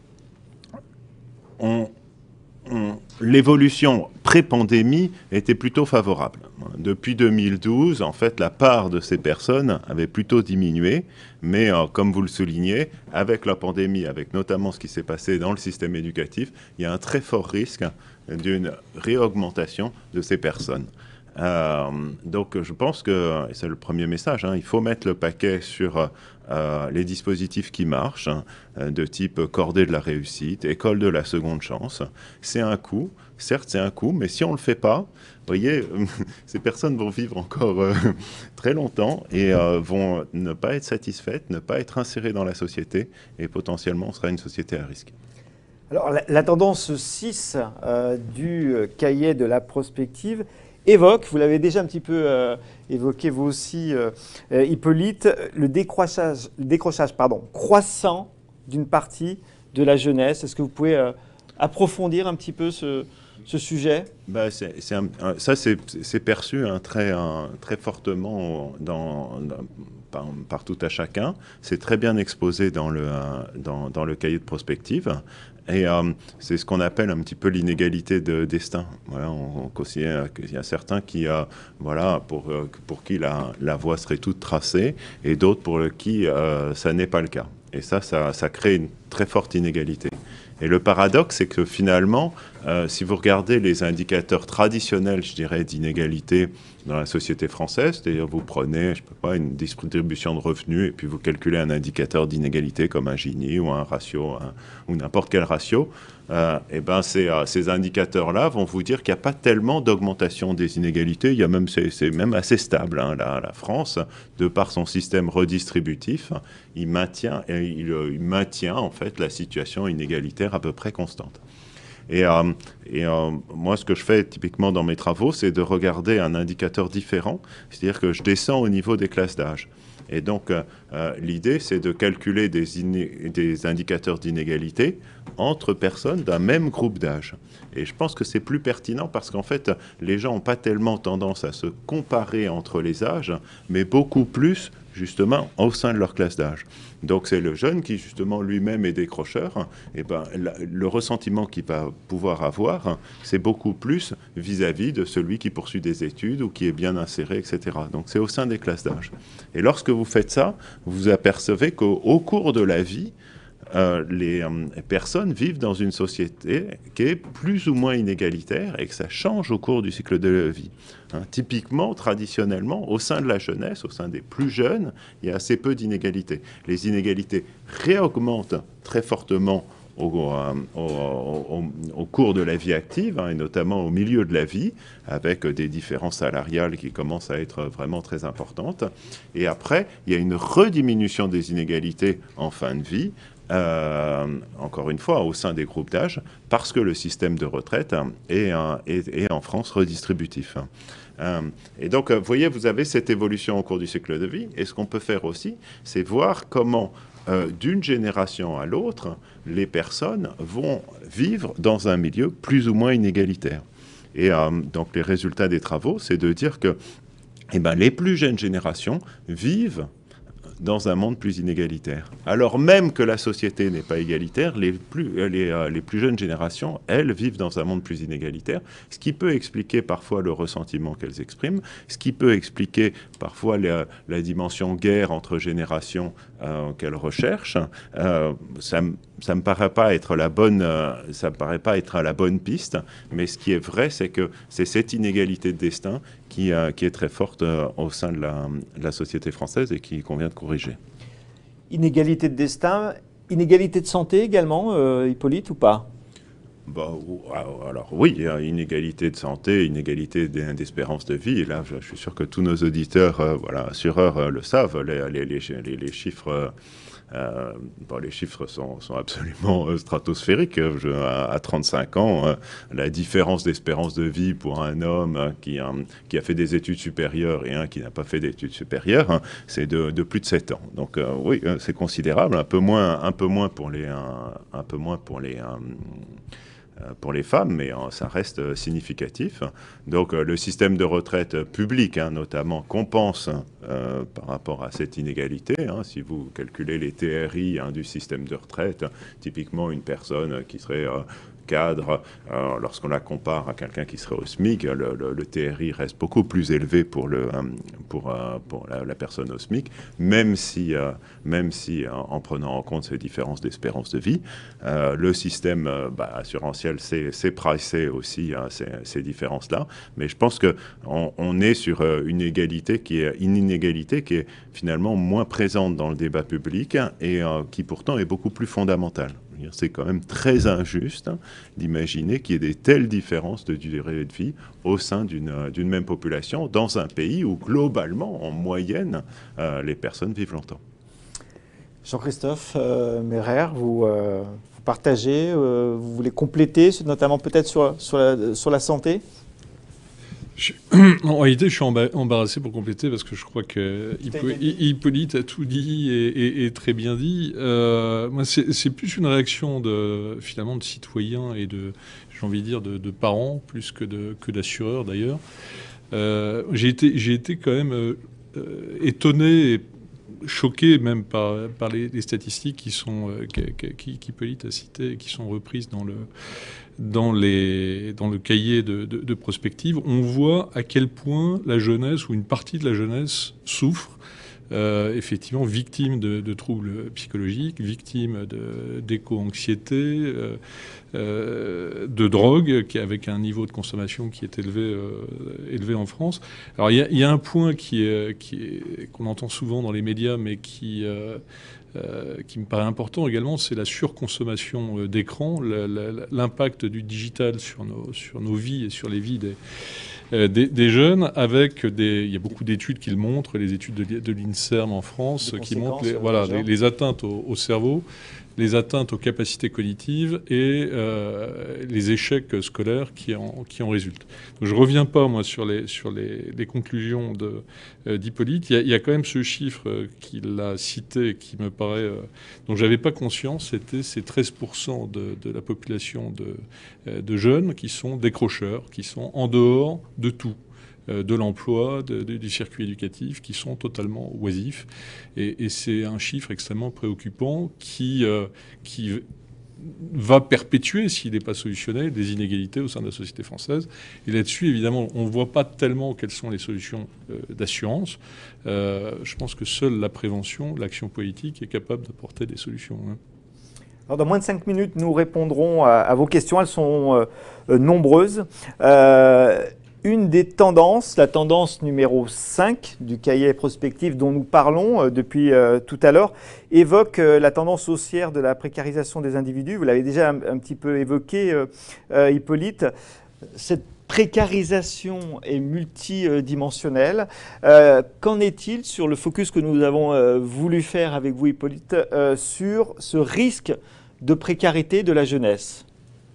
on On, l'évolution pré-pandémie était plutôt favorable. Depuis deux mille douze, en fait, la part de ces personnes avait plutôt diminué, mais euh, comme vous le soulignez, avec la pandémie, avec notamment ce qui s'est passé dans le système éducatif, il y a un très fort risque d'une réaugmentation de ces personnes. Euh, donc je pense que, et c'est le premier message, hein, il faut mettre le paquet sur euh, les dispositifs qui marchent, hein, de type cordée de la réussite, école de la seconde chance. C'est un coût, certes c'est un coût, mais si on ne le fait pas, vous voyez, ces personnes vont vivre encore euh, très longtemps et euh, vont ne pas être satisfaites, ne pas être insérées dans la société et potentiellement on sera une société à risque. Alors, la, la tendance six euh, du cahier de la prospective évoque, vous l'avez déjà un petit peu euh, évoqué vous aussi, euh, euh, Hippolyte, le décrochage, le décrochage pardon, croissant d'une partie de la jeunesse. Est-ce que vous pouvez euh, approfondir un petit peu ce, ce sujet? Bah, c'est, c'est un, ça, c'est, c'est perçu hein, très, un, très fortement dans, dans, par, par tout à chacun. C'est très bien exposé dans le, dans, dans le cahier de prospective. Et euh, c'est ce qu'on appelle un petit peu l'inégalité de destin. Voilà, on, on considère qu'il y a certains qui, euh, voilà, pour, euh, pour qui la, la voie serait toute tracée, et d'autres pour qui euh, ça n'est pas le cas. Et ça, ça, ça crée une très forte inégalité. Et le paradoxe, c'est que finalement, euh, si vous regardez les indicateurs traditionnels, je dirais, d'inégalité dans la société française, c'est-à-dire vous prenez, je ne sais pas, une distribution de revenus et puis vous calculez un indicateur d'inégalité comme un Gini ou un ratio un, ou n'importe quel ratio, euh, et ben ces, euh, ces indicateurs-là vont vous dire qu'il n'y a pas tellement d'augmentation des inégalités. Il y a même, c'est, c'est même assez stable. Hein, la, la France, de par son système redistributif, il maintient, il, il maintient en fait la situation inégalitaire à peu près constante. Et, euh, et euh, moi, ce que je fais typiquement dans mes travaux, c'est de regarder un indicateur différent, c'est-à-dire que je descends au niveau des classes d'âge. Et donc, euh, l'idée, c'est de calculer des, iné- des indicateurs d'inégalité entre personnes d'un même groupe d'âge. Et je pense que c'est plus pertinent parce qu'en fait, les gens n'ont pas tellement tendance à se comparer entre les âges, mais beaucoup plus justement au sein de leur classe d'âge. Donc c'est le jeune qui justement lui-même est décrocheur, et ben, la, le ressentiment qu'il va pouvoir avoir, c'est beaucoup plus vis-à-vis de celui qui poursuit des études ou qui est bien inséré, et cetera. Donc c'est au sein des classes d'âge. Et lorsque vous faites ça, vous apercevez qu'au au cours de la vie, Euh, les euh, personnes vivent dans une société qui est plus ou moins inégalitaire et que ça change au cours du cycle de la vie. Hein, typiquement, traditionnellement, au sein de la jeunesse, au sein des plus jeunes, il y a assez peu d'inégalités. Les inégalités réaugmentent très fortement Au, au, au, au cours de la vie active, hein, et notamment au milieu de la vie, avec des différences salariales qui commencent à être vraiment très importantes. Et après, il y a une rediminution des inégalités en fin de vie, euh, encore une fois, au sein des groupes d'âge, parce que le système de retraite est, est, est en France redistributif. Euh, et donc, vous voyez, vous avez cette évolution au cours du cycle de vie. Et ce qu'on peut faire aussi, c'est voir comment Euh, d'une génération à l'autre, les personnes vont vivre dans un milieu plus ou moins inégalitaire. Et euh, donc les résultats des travaux, c'est de dire que eh ben, les plus jeunes générations vivent dans un monde plus inégalitaire. Alors même que la société n'est pas égalitaire, les plus, les, euh, les plus jeunes générations, elles, vivent dans un monde plus inégalitaire, ce qui peut expliquer parfois le ressentiment qu'elles expriment, ce qui peut expliquer parfois la, la dimension guerre entre générations euh, qu'elles recherchent. Euh, ça ça me paraît pas être la bonne, euh, ça me paraît pas être la bonne piste, mais ce qui est vrai, c'est que c'est cette inégalité de destin qui, euh, qui est très forte euh, au sein de la, de la société française et qu'il convient de corriger. Inégalité de destin, inégalité de santé également, euh, Hippolyte, ou pas? Bah, alors oui, inégalité de santé, inégalité d'espérance de vie. Et là, je, je suis sûr que tous nos auditeurs, euh, voilà, assureurs, euh, le savent. Les, les, les, les chiffres, euh, bon, les chiffres sont, sont absolument euh, stratosphériques. Je, à, à trente-cinq ans, euh, la différence d'espérance de vie pour un homme hein, qui, hein, qui a fait des études supérieures et un qui n'a pas fait d'études supérieures, hein, c'est de, de plus de sept ans. Donc euh, oui, c'est considérable. Un peu moins, un peu moins pour les, un, un peu moins pour les. Un, pour les femmes, mais euh, ça reste euh, significatif. Donc euh, le système de retraite public, hein, notamment, compense euh, par rapport à cette inégalité. Hein, si vous calculez les T R I hein, du système de retraite, typiquement une personne qui serait euh, cadre, euh, lorsqu'on la compare à quelqu'un qui serait au SMIC, le, le, le T R I reste beaucoup plus élevé pour, le, pour, euh, pour la, la personne au SMIC, même si, euh, même si en, en prenant en compte ces différences d'espérance de vie, euh, le système euh, bah, assurantiel c'est pricé aussi hein, ces, ces différences-là. Mais je pense qu'on on est sur euh, une égalité qui est une inégalité qui est finalement moins présente dans le débat public et euh, qui pourtant est beaucoup plus fondamentale. C'est quand même très injuste hein, d'imaginer qu'il y ait des telles différences de durée de vie au sein d'une d'une même population dans un pays où globalement, en moyenne, euh, les personnes vivent longtemps. Jean-Christophe euh, Mehrer, vous, euh, vous partagez, euh, vous voulez compléter, notamment peut-être sur, sur, la, sur la santé? Je, en réalité, je suis embarrassé pour compléter parce que je crois que Hippolyte a tout dit et, et, et très bien dit. Euh, moi, c'est plus une réaction de, finalement, de citoyens et de, j'ai envie de dire, de, de parents plus que de que d'assureurs d'ailleurs. Euh, j'ai été, j'ai été quand même euh, étonné et choqué même par, par les, les statistiques qui sont euh, qu'Hippolyte a citées et qui sont reprises dans le Dans, les, dans le cahier de, de, de prospective. On voit à quel point la jeunesse ou une partie de la jeunesse souffre, euh, effectivement victime de, de troubles psychologiques, victime d'éco-anxiété, euh, euh, de drogue, qui, avec un niveau de consommation qui est élevé, euh, élevé en France. Alors il y, y a un point qui est, qui est, qu'on entend souvent dans les médias, mais qui... Euh, Euh, qui me paraît important également, c'est la surconsommation euh, d'écran, l'impact du digital sur nos, sur nos vies et sur les vies des, euh, des, des jeunes, avec des... Il y a beaucoup d'études qui le montrent, les études de, de l'INSERM en France, qui montrent les, voilà, les, les atteintes au, au cerveau, les atteintes aux capacités cognitives et euh, les échecs scolaires qui en, qui en résultent. Donc, je ne reviens pas, moi, sur les, sur les, les conclusions d'Hippolyte. Euh, il, il y a quand même ce chiffre euh, qu'il a cité qui me paraît... Euh, dont je n'avais pas conscience, c'était ces treize pour cent de, de la population de, euh, de jeunes qui sont décrocheurs, qui sont en dehors de tout. De l'emploi, du circuit éducatif, qui sont totalement oisifs. Et, et c'est un chiffre extrêmement préoccupant qui, euh, qui va perpétuer, s'il n'est pas solutionné, des inégalités au sein de la société française. Et là-dessus, évidemment, on ne voit pas tellement quelles sont les solutions euh, d'assurance. Euh, je pense que seule la prévention, l'action politique est capable d'apporter des solutions. Hein. Alors, dans moins de cinq minutes, nous répondrons à, à vos questions. Elles sont euh, nombreuses. Euh, Une des tendances, la tendance numéro cinq du cahier prospectif dont nous parlons euh, depuis euh, tout à l'heure, évoque euh, la tendance haussière de la précarisation des individus. Vous l'avez déjà un, un petit peu évoqué, euh, euh, Hippolyte. Cette précarisation est multidimensionnelle. Euh, Qu'en est-il sur le focus que nous avons euh, voulu faire avec vous, Hippolyte, euh, sur ce risque de précarité de la jeunesse ?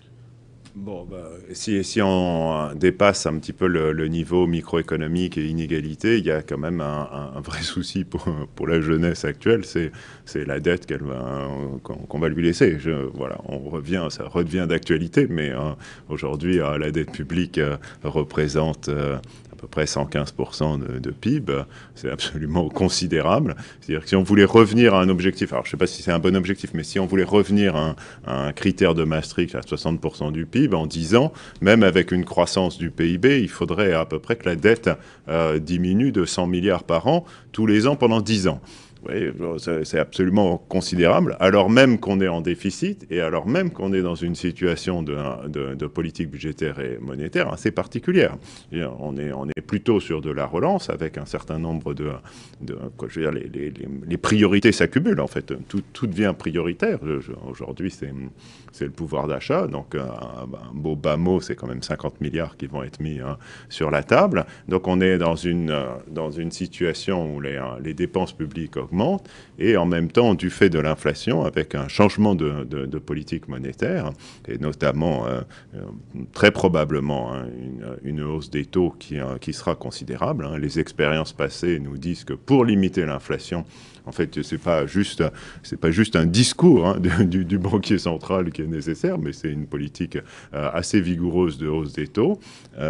Bon, bah, si, si on dépasse un petit peu le, le niveau microéconomique et inégalité, il y a quand même un, un vrai souci pour, pour la jeunesse actuelle, c'est la dette qu'elle va, qu'on qu'on va lui laisser. Je, voilà, on revient, ça redevient d'actualité, mais hein, aujourd'hui, euh, la dette publique euh, représente euh, à peu près cent quinze pour cent de, de P I B. C'est absolument considérable. C'est-à-dire que si on voulait revenir à un objectif, alors je ne sais pas si c'est un bon objectif, mais si on voulait revenir à un, à un critère de Maastricht à soixante pour cent du P I B en dix ans, même avec une croissance du P I B, il faudrait à peu près que la dette euh, diminue de cent milliards par an tous les ans pendant dix ans. Oui, c'est absolument considérable, alors même qu'on est en déficit et alors même qu'on est dans une situation de, de, de politique budgétaire et monétaire assez particulière. Et on, est, on est plutôt sur de la relance avec un certain nombre de... de quoi, je veux dire, les, les, les priorités s'accumulent en fait, tout, tout devient prioritaire. Aujourd'hui, c'est le pouvoir d'achat, donc un, un beau bas mot, c'est quand même cinquante milliards qui vont être mis hein, sur la table. Donc on est dans une, dans une situation où les, les dépenses publiques augmente et en même temps, du fait de l'inflation, avec un changement de, de, de politique monétaire, et notamment euh, très probablement hein, une, une hausse des taux qui, hein, qui sera considérable. Hein. Les expériences passées nous disent que pour limiter l'inflation, en fait, c'est pas juste, c'est pas juste un discours hein, du, du banquier central qui est nécessaire, mais c'est une politique euh, assez vigoureuse de hausse des taux.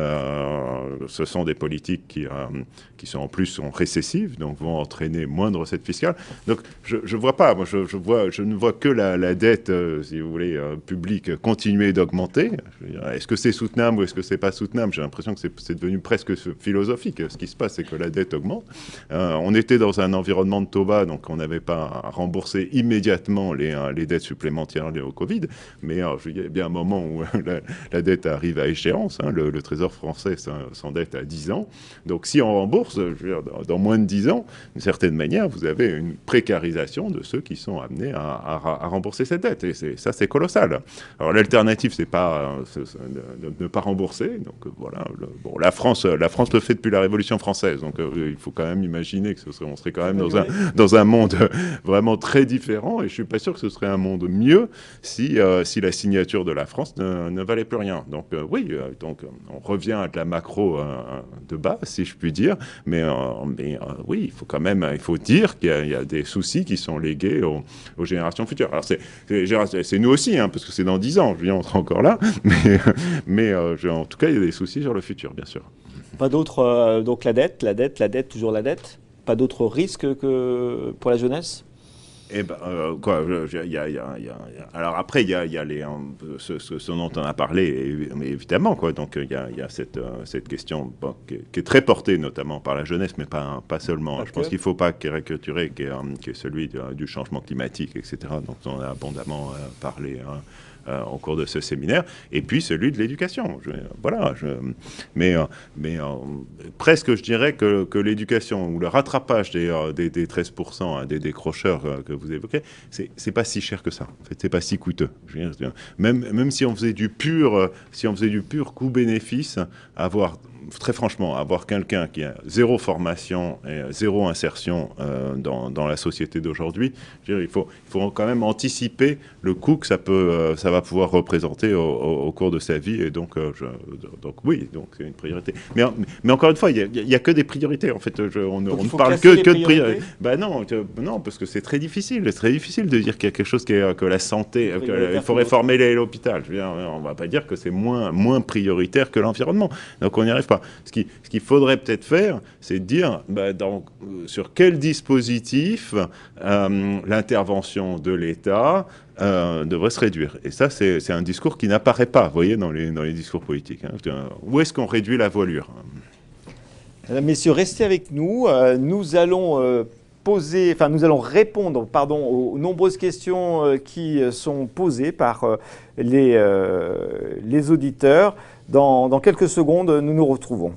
Euh, ce sont des politiques qui, euh, qui sont en plus sont récessives, donc vont entraîner moins de recettes fiscales. Donc, je, je vois pas, moi, je, je vois, je ne vois que la, la dette, euh, si vous voulez, euh, publique continuer d'augmenter. Est-ce que c'est soutenable ou est-ce que c'est pas soutenable? J'ai l'impression que c'est devenu presque philosophique. Ce qui se passe, c'est que la dette augmente. Euh, on était dans un environnement de taux bas, donc on n'avait pas à rembourser immédiatement les, euh, les dettes supplémentaires liées au Covid, mais euh, il y a bien un moment où la, la dette arrive à échéance, hein, le, le Trésor français s'endette à dix ans, donc si on rembourse, je veux dire, dans, dans moins de dix ans, d'une certaine manière, vous avez avez une précarisation de ceux qui sont amenés à, à, à rembourser cette dette. Et c'est, ça, c'est colossal. Alors l'alternative, c'est pas c'est, c'est de, de ne pas rembourser. Donc euh, voilà. Le, bon, la France, la France le fait depuis la Révolution française. Donc euh, il faut quand même imaginer que ce serait, on serait quand même dans un, dans un monde vraiment très différent. Et je suis pas sûr que ce serait un monde mieux si, euh, si la signature de la France ne, ne valait plus rien. Donc euh, oui, euh, donc on revient à de la macro euh, de base, si je puis dire. Mais, euh, mais euh, oui, il faut quand même, il faut dire qu'il y a, il y a des soucis qui sont légués aux, aux générations futures. Alors c'est, c'est, c'est nous aussi, hein, parce que c'est dans dix ans, je viens, on sera encore là. Mais, mais euh, je, en tout cas, il y a des soucis sur le futur, bien sûr. Pas d'autres, euh, donc la dette, la dette, la dette, toujours la dette. Pas d'autres risques que pour la jeunesse? Eh ben, euh, quoi, il y a, y a, y a, alors après, il y a, y a les, ce, ce, ce dont on a parlé, évidemment, quoi. Donc il y a, y a cette, euh, cette question bon, qui, est, qui est très portée, notamment par la jeunesse, mais pas, pas seulement. Okay. Je pense qu'il ne faut pas caricaturer, qui est, qui est celui du, du changement climatique, et cetera. Donc on a abondamment euh, parlé. Hein. Euh, au cours de ce séminaire, et puis celui de l'éducation. Je, voilà, je, mais euh, mais euh, presque, je dirais que, que l'éducation ou le rattrapage des, euh, des, des treize pour cent hein, des décrocheurs euh, que vous évoquez, c'est, c'est pas si cher que ça. En fait, c'est pas si coûteux. Je veux dire, même, même si on faisait du pur, euh, si on faisait du pur coût-bénéfice, avoir très franchement, avoir quelqu'un qui a zéro formation et zéro insertion euh, dans, dans la société d'aujourd'hui, je veux dire, il faut, il faut quand même anticiper le coût que ça, peut, euh, ça va pouvoir représenter au, au, au cours de sa vie. Et donc, euh, je, donc oui, donc c'est une priorité. Mais, mais encore une fois, il n'y a, a que des priorités. En fait, je, on, on ne parle que, que de priorités. Ben non, non, parce que c'est très difficile. C'est très difficile de dire qu'il y a quelque chose qui est, que la santé, qu'il faut réformer l'hôpital. Je veux dire, on ne va pas dire que c'est moins, moins prioritaire que l'environnement. Donc on n'y arrive pas. Ce qu'il ce qu'il faudrait peut-être faire, c'est de dire bah, dans, euh, sur quel dispositif euh, l'intervention de l'État euh, devrait se réduire. Et ça, c'est, c'est un discours qui n'apparaît pas, vous voyez, dans les, dans les discours politiques. Hein. Où est-ce qu'on réduit la voilure? Messieurs, restez avec nous. Euh, nous allons... Euh Poser, enfin, nous allons répondre pardon, aux nombreuses questions euh, qui sont posées par euh, les, euh, les auditeurs. Dans, dans quelques secondes, nous nous retrouvons.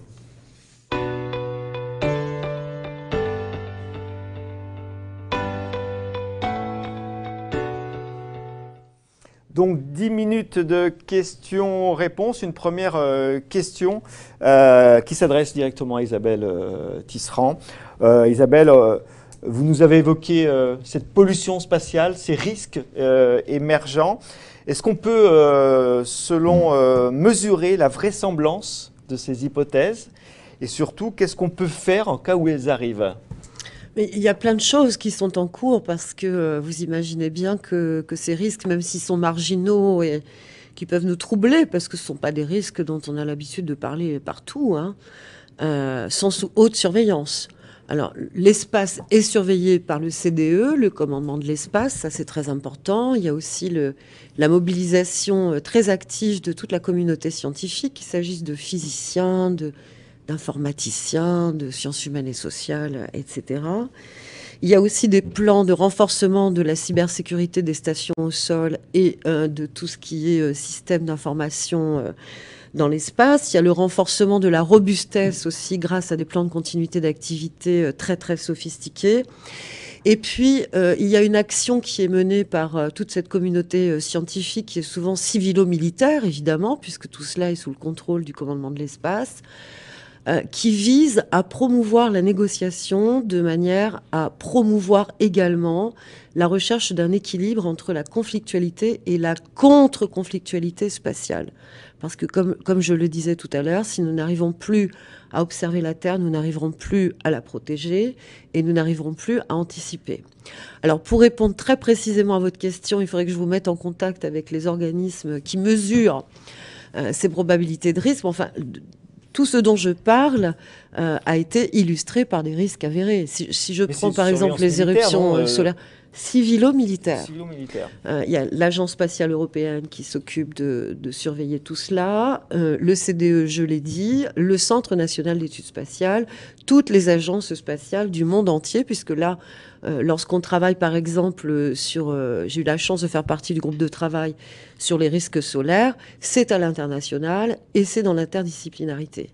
Donc dix minutes de questions-réponses. Une première euh, question euh, qui s'adresse directement à Isabelle euh, Tisserand. Euh, Isabelle, euh, vous nous avez évoqué euh, cette pollution spatiale, ces risques euh, émergents. Est-ce qu'on peut, euh, selon euh, mesurer la vraisemblance de ces hypothèses? Et surtout, qu'est-ce qu'on peut faire en cas où elles arrivent? Mais il y a plein de choses qui sont en cours parce que euh, vous imaginez bien que, que ces risques, même s'ils sont marginaux et qui peuvent nous troubler, parce que ce ne sont pas des risques dont on a l'habitude de parler partout, hein, euh, sont sous haute surveillance. Alors, l'espace est surveillé par le C D E, le commandement de l'espace, ça c'est très important. Il y a aussi le, la mobilisation très active de toute la communauté scientifique, qu'il s'agisse de physiciens, de, d'informaticiens, de sciences humaines et sociales, et cetera. Il y a aussi des plans de renforcement de la cybersécurité des stations au sol et euh, de tout ce qui est euh, système d'information euh, dans l'espace. Il y a le renforcement de la robustesse aussi grâce à des plans de continuité d'activité euh, très très sophistiqués. Et puis, euh, il y a une action qui est menée par euh, toute cette communauté euh, scientifique qui est souvent civilo-militaire, évidemment, puisque tout cela est sous le contrôle du commandement de l'espace, Euh, qui vise à promouvoir la négociation de manière à promouvoir également la recherche d'un équilibre entre la conflictualité et la contre-conflictualité spatiale. Parce que, comme, comme je le disais tout à l'heure, si nous n'arrivons plus à observer la Terre, nous n'arriverons plus à la protéger et nous n'arriverons plus à anticiper. Alors, pour répondre très précisément à votre question, il faudrait que je vous mette en contact avec les organismes qui mesurent euh, ces probabilités de risque. Enfin, tout ce dont je parle euh, a été illustré par des risques avérés. Si, si je Mais prends par exemple les éruptions euh, solaires civilo-militaires, Civilo-militaire. euh, il y a l'Agence spatiale européenne qui s'occupe de, de surveiller tout cela, euh, le C D E, je l'ai dit, le Centre national d'études spatiales, toutes les agences spatiales du monde entier, puisque là, euh, lorsqu'on travaille par exemple sur... Euh, j'ai eu la chance de faire partie du groupe de travail sur les risques solaires, c'est à l'international et c'est dans l'interdisciplinarité.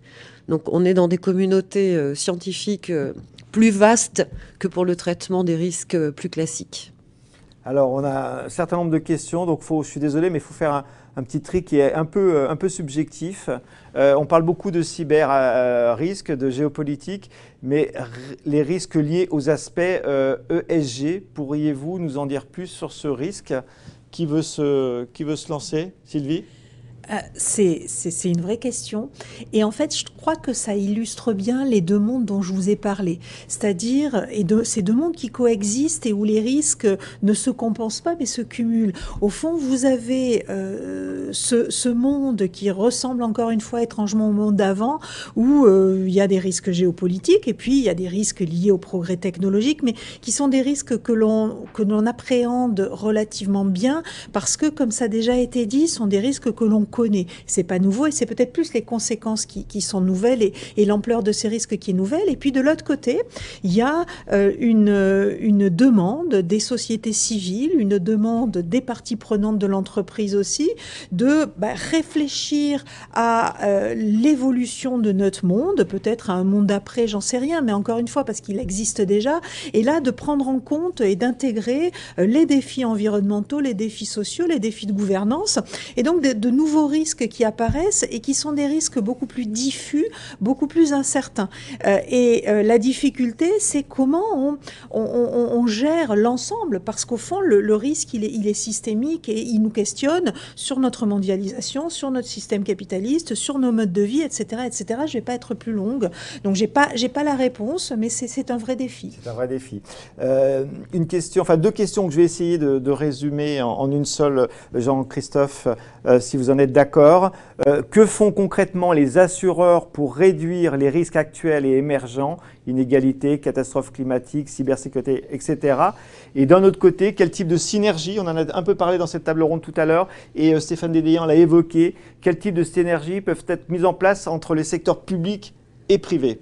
Donc on est dans des communautés euh, scientifiques euh, plus vastes que pour le traitement des risques euh, plus classiques. Alors, on a un certain nombre de questions, donc faut, je suis désolé, mais il faut faire un, un petit tri qui est un peu, un peu subjectif. Euh, on parle beaucoup de cyber-risques, de géopolitique, mais les risques liés aux aspects euh, E S G, pourriez-vous nous en dire plus sur ce risque? Qui veut se, qui veut se lancer? Sylvie? Euh, c'est, c'est, c'est une vraie question. Et en fait, je crois que ça illustre bien les deux mondes dont je vous ai parlé. C'est-à-dire, et de, ces deux mondes qui coexistent et où les risques ne se compensent pas, mais se cumulent. Au fond, vous avez euh, ce, ce monde qui ressemble encore une fois étrangement au monde d'avant, où euh, il y a des risques géopolitiques, et puis il y a des risques liés au progrès technologique, mais qui sont des risques que l'on, que l'on appréhende relativement bien, parce que, comme ça a déjà été dit, sont des risques que l'on connaît. C'est pas nouveau et c'est peut-être plus les conséquences qui, qui sont nouvelles et, et l'ampleur de ces risques qui est nouvelle. Et puis de l'autre côté, il y a euh, une, une demande des sociétés civiles, une demande des parties prenantes de l'entreprise aussi, de bah, réfléchir à euh, l'évolution de notre monde, peut-être à un monde d'après, j'en sais rien, mais encore une fois parce qu'il existe déjà, et là de prendre en compte et d'intégrer euh, les défis environnementaux, les défis sociaux, les défis de gouvernance, et donc de, de nouveaux risques qui apparaissent et qui sont des risques beaucoup plus diffus, beaucoup plus incertains. Euh, et euh, la difficulté, c'est comment on, on, on, on gère l'ensemble, parce qu'au fond, le, le risque, il est, il est systémique et il nous questionne sur notre mondialisation, sur notre système capitaliste, sur nos modes de vie, et cetera, et cetera. Je ne vais pas être plus longue, donc j'ai pas, j'ai pas la réponse, mais c'est, c'est un vrai défi. C'est un vrai défi. Euh, une question, enfin deux questions que je vais essayer de, de résumer en, en une seule, Jean-Christophe, euh, si vous en êtes d'accord. Euh, que font concrètement les assureurs pour réduire les risques actuels et émergents, inégalités, catastrophes climatiques, cybersécurité, et cetera. Et d'un autre côté, quel type de synergie, on en a un peu parlé dans cette table ronde tout à l'heure, et euh, Stéphane Dédéian l'a évoqué, quel type de synergie peuvent être mises en place entre les secteurs publics et privés?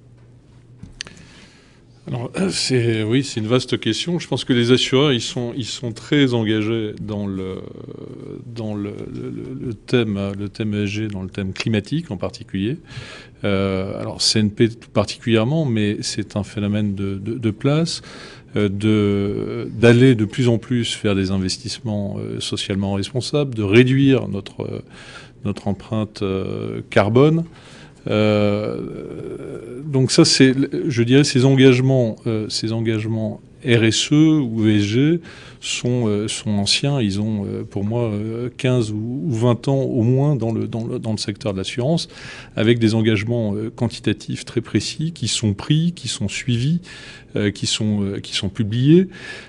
Alors, c'est, oui, c'est une vaste question. Je pense que les assureurs, ils sont, ils sont très engagés dans le, dans le, le, le thème, le thème E S G, dans le thème climatique en particulier. Euh, alors, C N P tout particulièrement, mais c'est un phénomène de, de, de place, euh, de, d'aller de plus en plus vers des investissements euh, socialement responsables, de réduire notre, euh, notre empreinte euh, carbone. Euh, donc ça, c'est, je dirais, ces engagements, euh, ces engagements R S E ou E S G sont, euh, sont anciens. Ils ont, euh, pour moi, euh, quinze ou vingt ans au moins dans le, dans le, dans le secteur de l'assurance, avec des engagements euh, quantitatifs très précis qui sont pris, qui sont suivis, euh, qui sont, euh, qui sont publiés.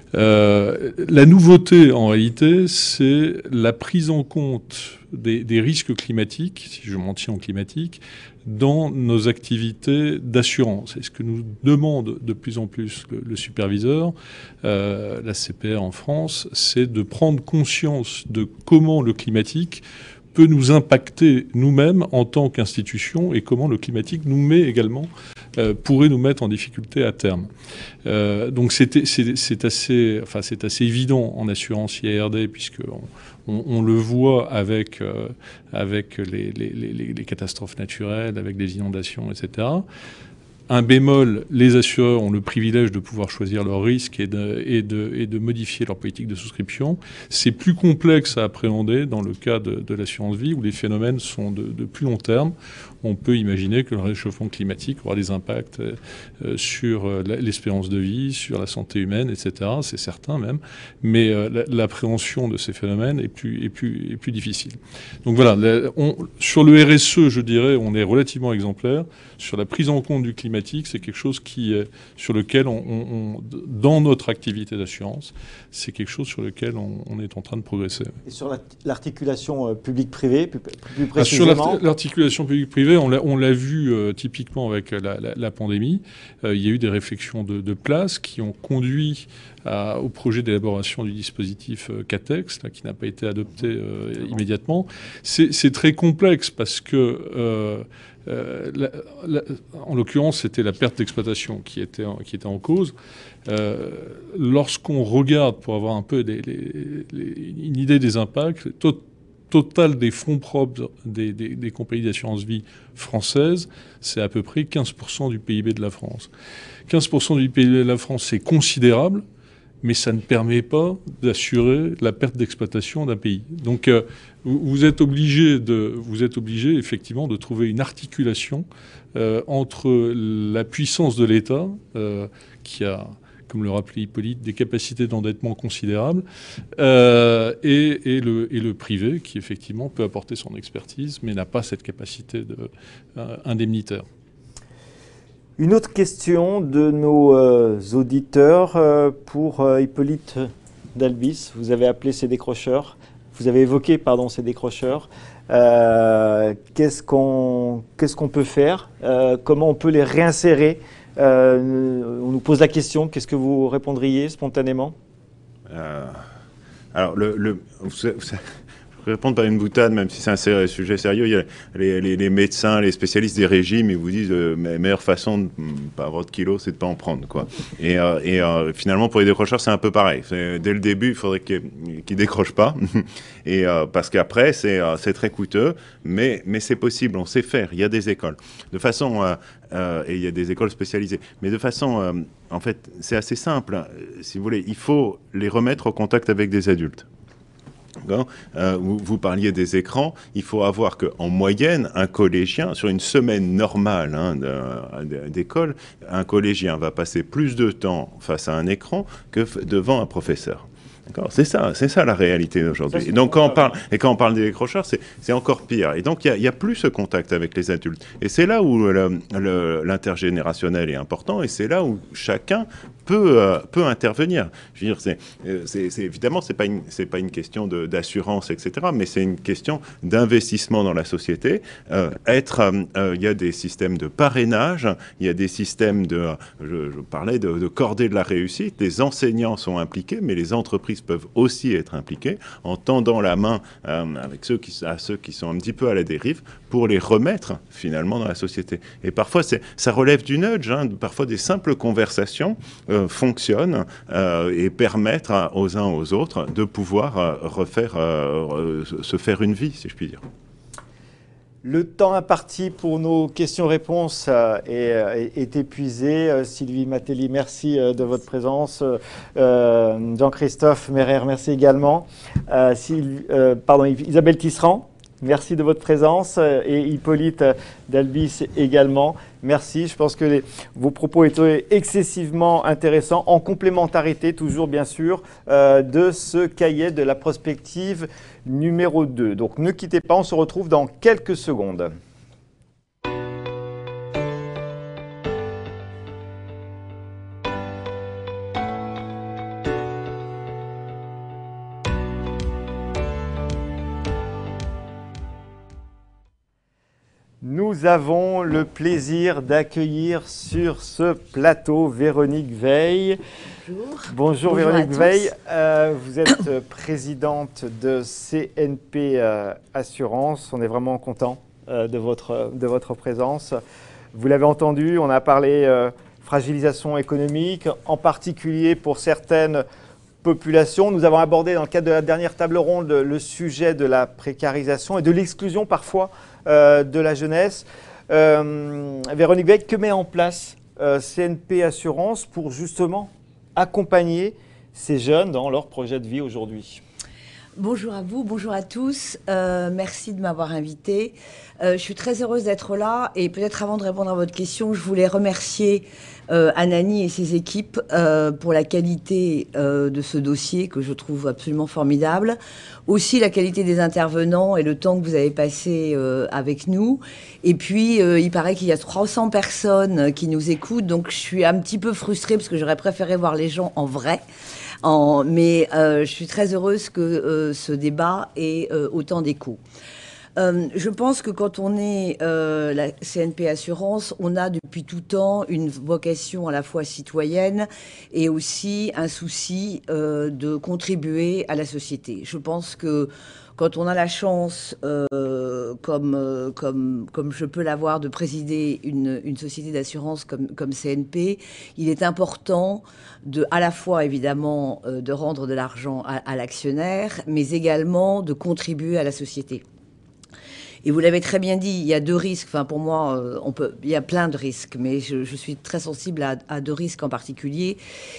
Euh, la nouveauté, en réalité, c'est la prise en compte des, des risques climatiques, si je m'en tiens au climatique, dans nos activités d'assurance. Et ce que nous demande de plus en plus le, le superviseur, euh, la C P R en France, c'est de prendre conscience de comment le climatique peut nous impacter nous-mêmes en tant qu'institution et comment le climatique nous met également, euh, pourrait nous mettre en difficulté à terme. Euh, donc c'est, c'est, c'est, assez, enfin, c'est assez évident en assurance I A R D puisque on, on, on le voit avec, euh, avec les, les, les, les catastrophes naturelles, avec les inondations, et cetera. Un bémol, les assureurs ont le privilège de pouvoir choisir leurs risques et de, et de, et de modifier leur politique de souscription. C'est plus complexe à appréhender dans le cas de, de l'assurance vie où les phénomènes sont de, de plus long terme. On peut imaginer que le réchauffement climatique aura des impacts euh, sur euh, l'espérance de vie, sur la santé humaine, et cetera. C'est certain même. Mais euh, l'appréhension de ces phénomènes est plus, est plus, est plus difficile. Donc voilà, la, on, sur le R S E, je dirais, on est relativement exemplaire. Sur la prise en compte du climatique, c'est quelque chose qui, euh, sur lequel, on, on, on, dans notre activité d'assurance, c'est quelque chose sur lequel on, on est en train de progresser. Et sur l'articulation euh, publique-privée, plus, plus précisément? Ah, sur l'articulation publique-privée, on l'a, on l'a vu euh, typiquement avec la, la, la pandémie. Euh, il y a eu des réflexions de, de place qui ont conduit à, au projet d'élaboration du dispositif euh, CATEX, là, qui n'a pas été adopté euh, immédiatement. C'est, c'est très complexe parce que... Euh, Euh, la, la, en l'occurrence, c'était la perte d'exploitation qui était en, qui était en cause. Euh, lorsqu'on regarde pour avoir un peu des, les, les, une idée des impacts, tout, total des fonds propres des, des, des compagnies d'assurance vie françaises, c'est à peu près quinze pour cent du P I B de la France. quinze pour cent du P I B de la France, c'est considérable, mais ça ne permet pas d'assurer la perte d'exploitation d'un pays. Donc euh, vous êtes obligé de, vous êtes obligé effectivement de trouver une articulation euh, entre la puissance de l'État, euh, qui a, comme le rappelait Hippolyte, des capacités d'endettement considérables, euh, et, et, le, et le privé, qui effectivement peut apporter son expertise, mais n'a pas cette capacité de, euh, indemnitaire. Une autre question de nos euh, auditeurs euh, pour euh, Hippolyte Dalbis. Vous avez appelé ces décrocheurs, vous avez évoqué pardon, ces décrocheurs. Euh, qu'est-ce qu'on qu'est-ce qu'on peut faire euh, Comment on peut les réinsérer euh, On nous pose la question, qu'est-ce que vous répondriez spontanément euh, Alors, le, le, vous savez, je vais répondre par une boutade, même si c'est un sujet sérieux. Il y a les, les, les médecins, les spécialistes des régimes, ils vous disent euh, la meilleure façon de ne pas avoir de kilos, c'est de ne pas en prendre, quoi. Et, euh, et euh, finalement, pour les décrocheurs, c'est un peu pareil. Dès le début, il faudrait qu'ils ne décrochent pas. Et, euh, parce qu'après, c'est euh, très coûteux, mais, mais c'est possible, on sait faire. Il y a des écoles. De façon, euh, euh, et il y a des écoles spécialisées. Mais de façon, euh, en fait, c'est assez simple. Si vous voulez, il faut les remettre au contact avec des adultes. Euh, vous, vous parliez des écrans, il faut avoir qu'en moyenne, un collégien, sur une semaine normale hein, d'école, un collégien va passer plus de temps face à un écran que devant un professeur. C'est ça, c'est ça la réalité d'aujourd'hui. Et donc quand on parle, et quand on parle des décrocheurs, c'est encore pire. Et donc il n'y a, a plus ce contact avec les adultes. Et c'est là où l'intergénérationnel est important, et c'est là où chacun peut, euh, peut intervenir. Je veux dire, c'est, c'est, c'est, évidemment, ce n'est pas, pas une question d'assurance, et cetera, mais c'est une question d'investissement dans la société. Euh, être, euh, il y a des systèmes de parrainage, il y a des systèmes de, je, je parlais de, de cordée de la réussite, les enseignants sont impliqués, mais les entreprises peuvent aussi être impliquées en tendant la main euh, avec ceux qui, à ceux qui sont un petit peu à la dérive pour les remettre finalement dans la société. Et parfois, ça relève du nudge, hein, parfois des simples conversations euh, fonctionnent euh, et permettent à, aux uns aux autres de pouvoir euh, refaire, euh, se faire une vie, si je puis dire. Le temps imparti pour nos questions-réponses euh, est, est épuisé. Euh, Sylvie Matelli, merci euh, de votre présence. Euh, Jean-Christophe Merer, merci également. Euh, Sylvie, euh, pardon, Isabelle Tisserand, merci de votre présence. Et Hippolyte Dalbis également. Merci. Je pense que les, vos propos étaient excessivement intéressants, en complémentarité toujours bien sûr, euh, de ce cahier de la prospective numéro deux. Donc ne quittez pas, on se retrouve dans quelques secondes. Nous avons le plaisir d'accueillir sur ce plateau Véronique Veil. Bonjour. Bonjour, Bonjour Véronique Veil. Euh, vous êtes présidente de C N P euh, Assurance. On est vraiment content euh, de, votre, de votre présence. Vous l'avez entendu, on a parlé euh, fragilisation économique, en particulier pour certaines populations. Nous avons abordé dans le cadre de la dernière table ronde le sujet de la précarisation et de l'exclusion parfois euh, de la jeunesse. Euh, Véronique Veil, que met en place euh, C N P Assurance pour justement accompagner ces jeunes dans leur projet de vie aujourd'hui? Bonjour à vous, bonjour à tous. Euh, merci de m'avoir invitée. Euh, je suis très heureuse d'être là et peut-être avant de répondre à votre question, je voulais remercier euh, Anani et ses équipes euh, pour la qualité euh, de ce dossier que je trouve absolument formidable. Aussi la qualité des intervenants et le temps que vous avez passé euh, avec nous. Et puis, euh, il paraît qu'il y a trois cents personnes qui nous écoutent, donc je suis un petit peu frustrée parce que j'aurais préféré voir les gens en vrai. En, mais euh, je suis très heureuse que euh, ce débat ait euh, autant d'écho. Euh, je pense que quand on est euh, la C N P Assurance, on a depuis tout temps une vocation à la fois citoyenne et aussi un souci euh, de contribuer à la société. Je pense que quand on a la chance, euh, comme, euh, comme, comme je peux l'avoir, de présider une, une société d'assurance comme, comme C N P, il est important de, à la fois, évidemment, euh, de rendre de l'argent à, à l'actionnaire, mais également de contribuer à la société. Et vous l'avez très bien dit, il y a deux risques. Enfin, pour moi, euh, on peut, il y a plein de risques, mais je, je suis très sensible à, à deux risques en particulier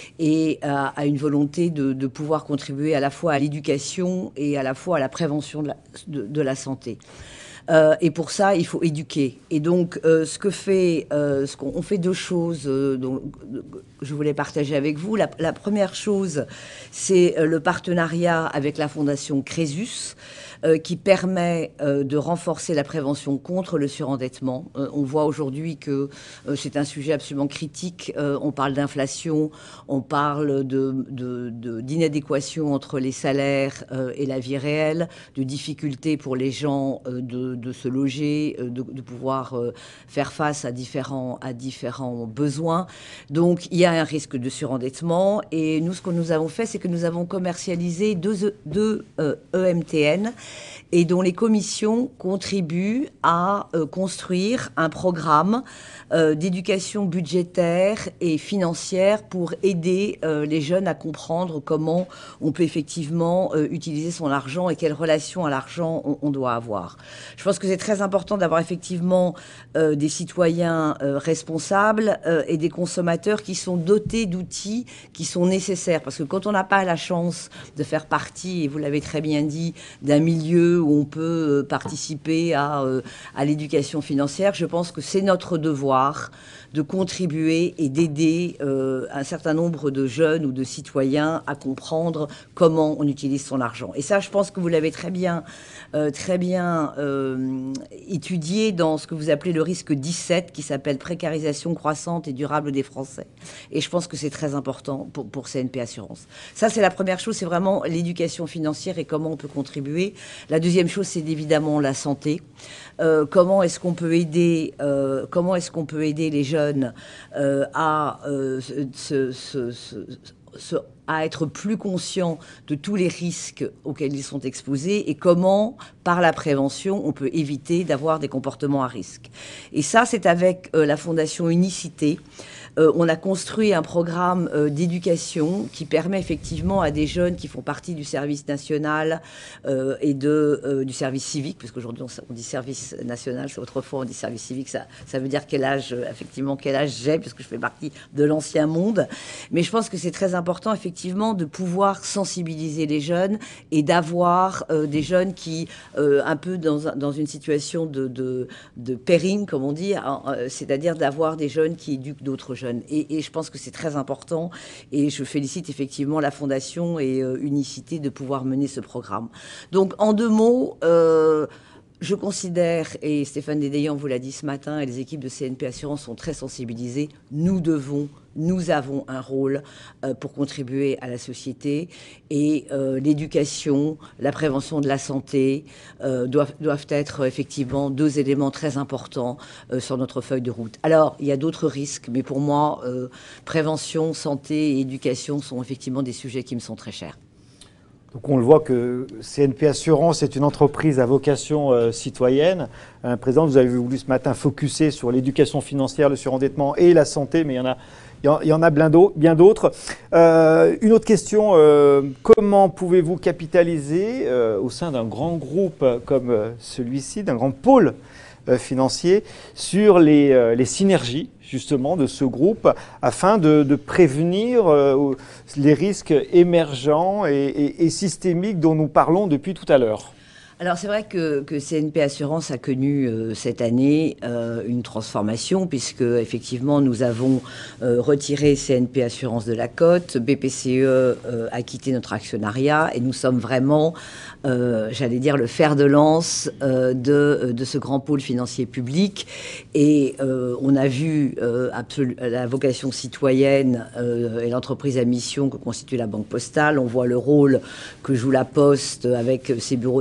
et à, à une volonté de, de pouvoir contribuer à la fois à l'éducation et à la fois à la prévention de la, de, de la santé. Euh, et pour ça, il faut éduquer. Et donc, euh, ce que fait, euh, ce qu'on on fait deux choses euh, dont je voulais partager avec vous. La, la première chose, c'est le partenariat avec la Fondation Crésus, euh, qui permet euh, de renforcer la prévention contre le surendettement. Euh, on voit aujourd'hui que euh, c'est un sujet absolument critique. Euh, on parle d'inflation, on parle de, de, de, d'inadéquation entre les salaires euh, et la vie réelle, de difficultés pour les gens euh, de, de se loger, euh, de, de pouvoir euh, faire face à différents, à différents besoins. Donc, il y a un risque de surendettement. Et nous, ce que nous avons fait, c'est que nous avons commercialisé deux, deux euh, E M T N et dont les commissions contribuent à euh, construire un programme euh, d'éducation budgétaire et financière pour aider euh, les jeunes à comprendre comment on peut effectivement euh, utiliser son argent et quelle relation à l'argent on, on doit avoir. Je pense que c'est très important d'avoir effectivement euh, des citoyens euh, responsables euh, et des consommateurs qui sont dotés d'outils qui sont nécessaires. Parce que quand on n'a pas la chance de faire partie, et vous l'avez très bien dit, d'un milieu où on peut euh, participer à, euh, à l'éducation financière, je pense que c'est notre devoir de contribuer et d'aider euh, un certain nombre de jeunes ou de citoyens à comprendre comment on utilise son argent. Et ça, je pense que vous l'avez très bien, euh, très bien euh, étudié dans ce que vous appelez le risque dix-sept, qui s'appelle précarisation croissante et durable des Français. Et je pense que c'est très important pour, pour C N P Assurance. Ça, c'est la première chose, c'est vraiment l'éducation financière et comment on peut contribuer. La deuxième chose, c'est évidemment la santé. Euh, comment est-ce qu'on peut aider, euh, comment est-ce qu'on peut aider les jeunes euh, à, euh, se, se, se, se, à être plus conscients de tous les risques auxquels ils sont exposés et comment, par la prévention, on peut éviter d'avoir des comportements à risque. Et ça, c'est avec euh, la Fondation Unicité. Euh, on a construit un programme euh, d'éducation qui permet effectivement à des jeunes qui font partie du service national euh, et de, euh, du service civique, parce qu'aujourd'hui on, on dit service national, c'est autrefois on dit service civique, ça, ça veut dire quel âge, euh, effectivement, quel âge j'ai, puisque je fais partie de l'ancien monde. Mais je pense que c'est très important, effectivement, de pouvoir sensibiliser les jeunes et d'avoir euh, des jeunes qui, euh, un peu dans, dans une situation de, de, de pairing, comme on dit, hein, euh, c'est-à-dire d'avoir des jeunes qui éduquent d'autres jeunes. Et, et je pense que c'est très important et je félicite effectivement la Fondation et euh, Unicité de pouvoir mener ce programme. Donc en deux mots, euh, je considère, et Stéphane Dédéian vous l'a dit ce matin, et les équipes de C N P Assurance sont très sensibilisées, nous devons, nous avons un rôle euh, pour contribuer à la société et euh, l'éducation, la prévention de la santé euh, doivent, doivent être effectivement deux éléments très importants euh, sur notre feuille de route. Alors, il y a d'autres risques, mais pour moi, euh, prévention, santé et éducation sont effectivement des sujets qui me sont très chers. Donc on le voit que C N P Assurance est une entreprise à vocation euh, citoyenne. Euh, Président, vous avez voulu ce matin focuser sur l'éducation financière, le surendettement et la santé, mais il y en a, il y en a bien d'autres. Euh, une autre question, euh, comment pouvez-vous capitaliser euh, au sein d'un grand groupe comme euh, celui-ci, d'un grand pôle euh, financier, sur les, euh, les synergies justement de ce groupe afin de, de prévenir euh, les risques émergents et, et, et systémiques dont nous parlons depuis tout à l'heure? Alors c'est vrai que, que C N P Assurance a connu euh, cette année euh, une transformation puisque effectivement nous avons euh, retiré C N P Assurance de la cote, B P C E euh, a quitté notre actionnariat et nous sommes vraiment, euh, j'allais dire, le fer de lance euh, de, de ce grand pôle financier public et euh, on a vu euh, la vocation citoyenne euh, et l'entreprise à mission que constitue la Banque Postale, on voit le rôle que joue la Poste avec ses bureaux de poste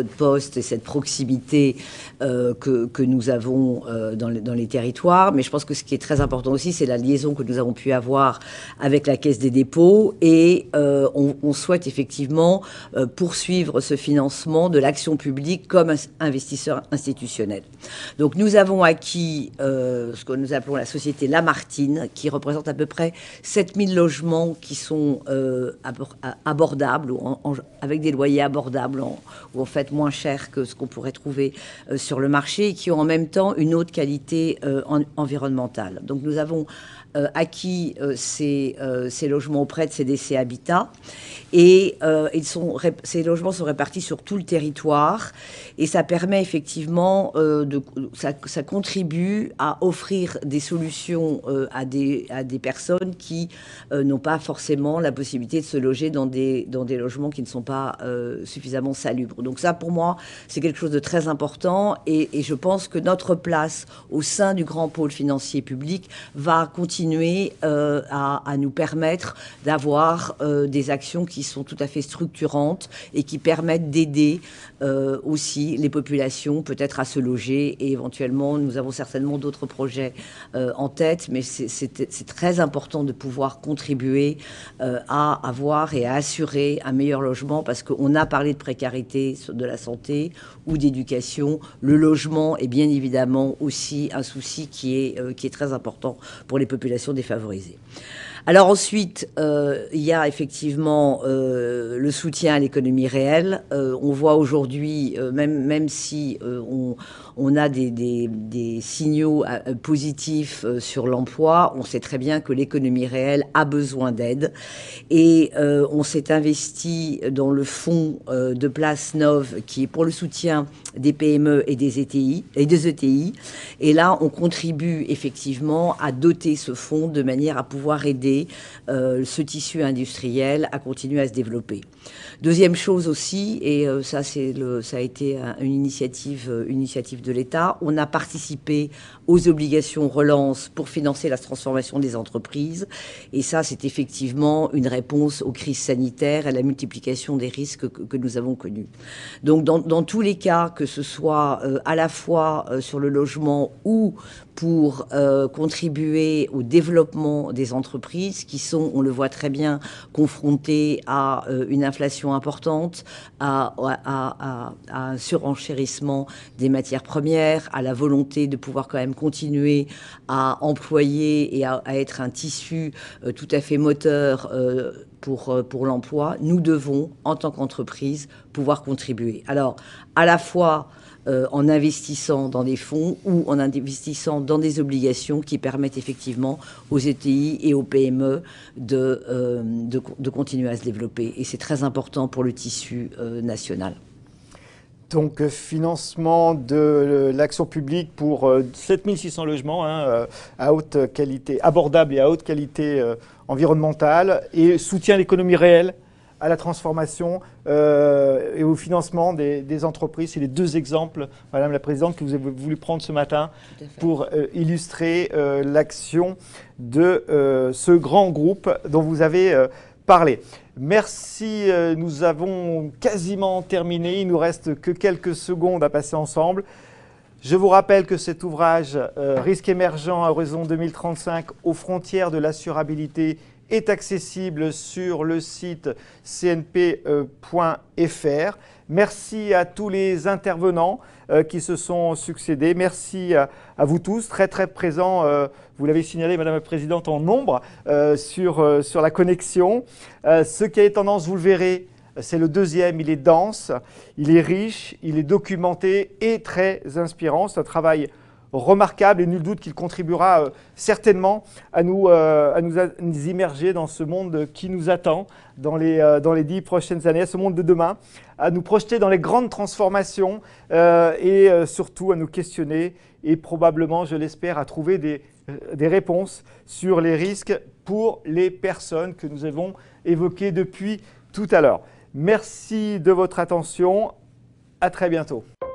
poste et cette proximité euh, que, que nous avons euh, dans, les, dans les territoires. Mais je pense que ce qui est très important aussi, c'est la liaison que nous avons pu avoir avec la Caisse des dépôts. Et euh, on, on souhaite effectivement euh, poursuivre ce financement de l'action publique comme investisseur institutionnel. Donc nous avons acquis euh, ce que nous appelons la société Lamartine, qui représente à peu près sept mille logements qui sont euh, abordables, ou en, en, avec des loyers abordables, en, ou en fait moins chers que ce qu'on pourrait trouver euh, sur le marché, et qui ont en même temps une haute qualité euh, en, environnementale. Donc nous avons euh, acquis euh, ces, euh, ces logements auprès de C D C Habitat, et euh, ils sont, ces logements sont répartis sur tout le territoire, et ça permet effectivement, euh, de, ça, ça contribue à offrir des solutions euh, à, des, à des personnes qui euh, n'ont pas forcément la possibilité de se loger dans des, dans des logements qui ne sont pas euh, suffisamment salubres. Donc ça, pour moi, c'est quelque chose de très important, et, et je pense que notre place au sein du grand pôle financier public va continuer euh, à, à nous permettre d'avoir euh, des actions qui sont tout à fait structurantes et qui permettent d'aider euh, aussi les populations peut-être à se loger, et éventuellement nous avons certainement d'autres projets euh, en tête, mais c'est très important de pouvoir contribuer euh, à avoir et à assurer un meilleur logement, parce qu'on a parlé de précarité de la santé ou d'éducation. Le logement est bien évidemment aussi un souci qui est, euh, qui est très important pour les populations défavorisées. Alors ensuite, euh, il y a effectivement euh, le soutien à l'économie réelle. Euh, on voit aujourd'hui, euh, même, même si euh, on, on a des, des, des signaux euh, positifs euh, sur l'emploi, on sait très bien que l'économie réelle a besoin d'aide. Et euh, on s'est investi dans le fonds euh, de Place Nove, qui est pour le soutien des P M E et des E T I, et des E T I. Et là, on contribue effectivement à doter ce fonds de manière à pouvoir aider Euh, ce tissu industriel à continuer à se développer. Deuxième chose aussi, et euh, ça, le, ça a été une initiative, euh, une initiative de l'État, on a participé aux obligations relance pour financer la transformation des entreprises. Et ça, c'est effectivement une réponse aux crises sanitaires et à la multiplication des risques que, que nous avons connus. Donc, dans, dans tous les cas, que ce soit euh, à la fois euh, sur le logement ou pour euh, contribuer au développement des entreprises qui sont, on le voit très bien, confrontées à euh, une inflation importante, à, à, à, à un surenchérissement des matières premières, à la volonté de pouvoir quand même continuer à employer et à, à être un tissu euh, tout à fait moteur euh, pour, euh, pour l'emploi. Nous devons, en tant qu'entreprise, pouvoir contribuer. Alors, à la fois Euh, en investissant dans des fonds ou en investissant dans des obligations qui permettent effectivement aux E T I et aux P M E de, euh, de, de continuer à se développer. Et c'est très important pour le tissu euh, national. Donc, euh, financement de euh, l'action publique pour euh, sept mille six cents logements hein, euh, à haute qualité, abordables et à haute qualité euh, environnementale, et soutien à l'économie réelle, à la transformation euh, et au financement des, des entreprises. C'est les deux exemples, Madame la Présidente, que vous avez voulu prendre ce matin pour euh, illustrer euh, l'action de euh, ce grand groupe dont vous avez euh, parlé. Merci, euh, nous avons quasiment terminé. Il ne nous reste que quelques secondes à passer ensemble. Je vous rappelle que cet ouvrage, euh, Risques émergents à horizon deux mille trente-cinq, aux frontières de l'assurabilité, est accessible sur le site c n p point f r. Merci à tous les intervenants euh, qui se sont succédés. Merci à, à vous tous, très très présents, euh, vous l'avez signalé Madame la Présidente, en nombre euh, sur, euh, sur la connexion. Euh, ce qui est tendance, vous le verrez, c'est le deuxième, il est dense, il est riche, il est documenté et très inspirant. C'est un travail remarquable et nul doute qu'il contribuera euh, certainement à nous, euh, à, nous, à nous immerger dans ce monde qui nous attend dans les, euh, dans les dix prochaines années, à ce monde de demain, à nous projeter dans les grandes transformations euh, et euh, surtout à nous questionner et probablement, je l'espère, à trouver des, euh, des réponses sur les risques pour les personnes que nous avons évoquées depuis tout à l'heure. Merci de votre attention. À très bientôt.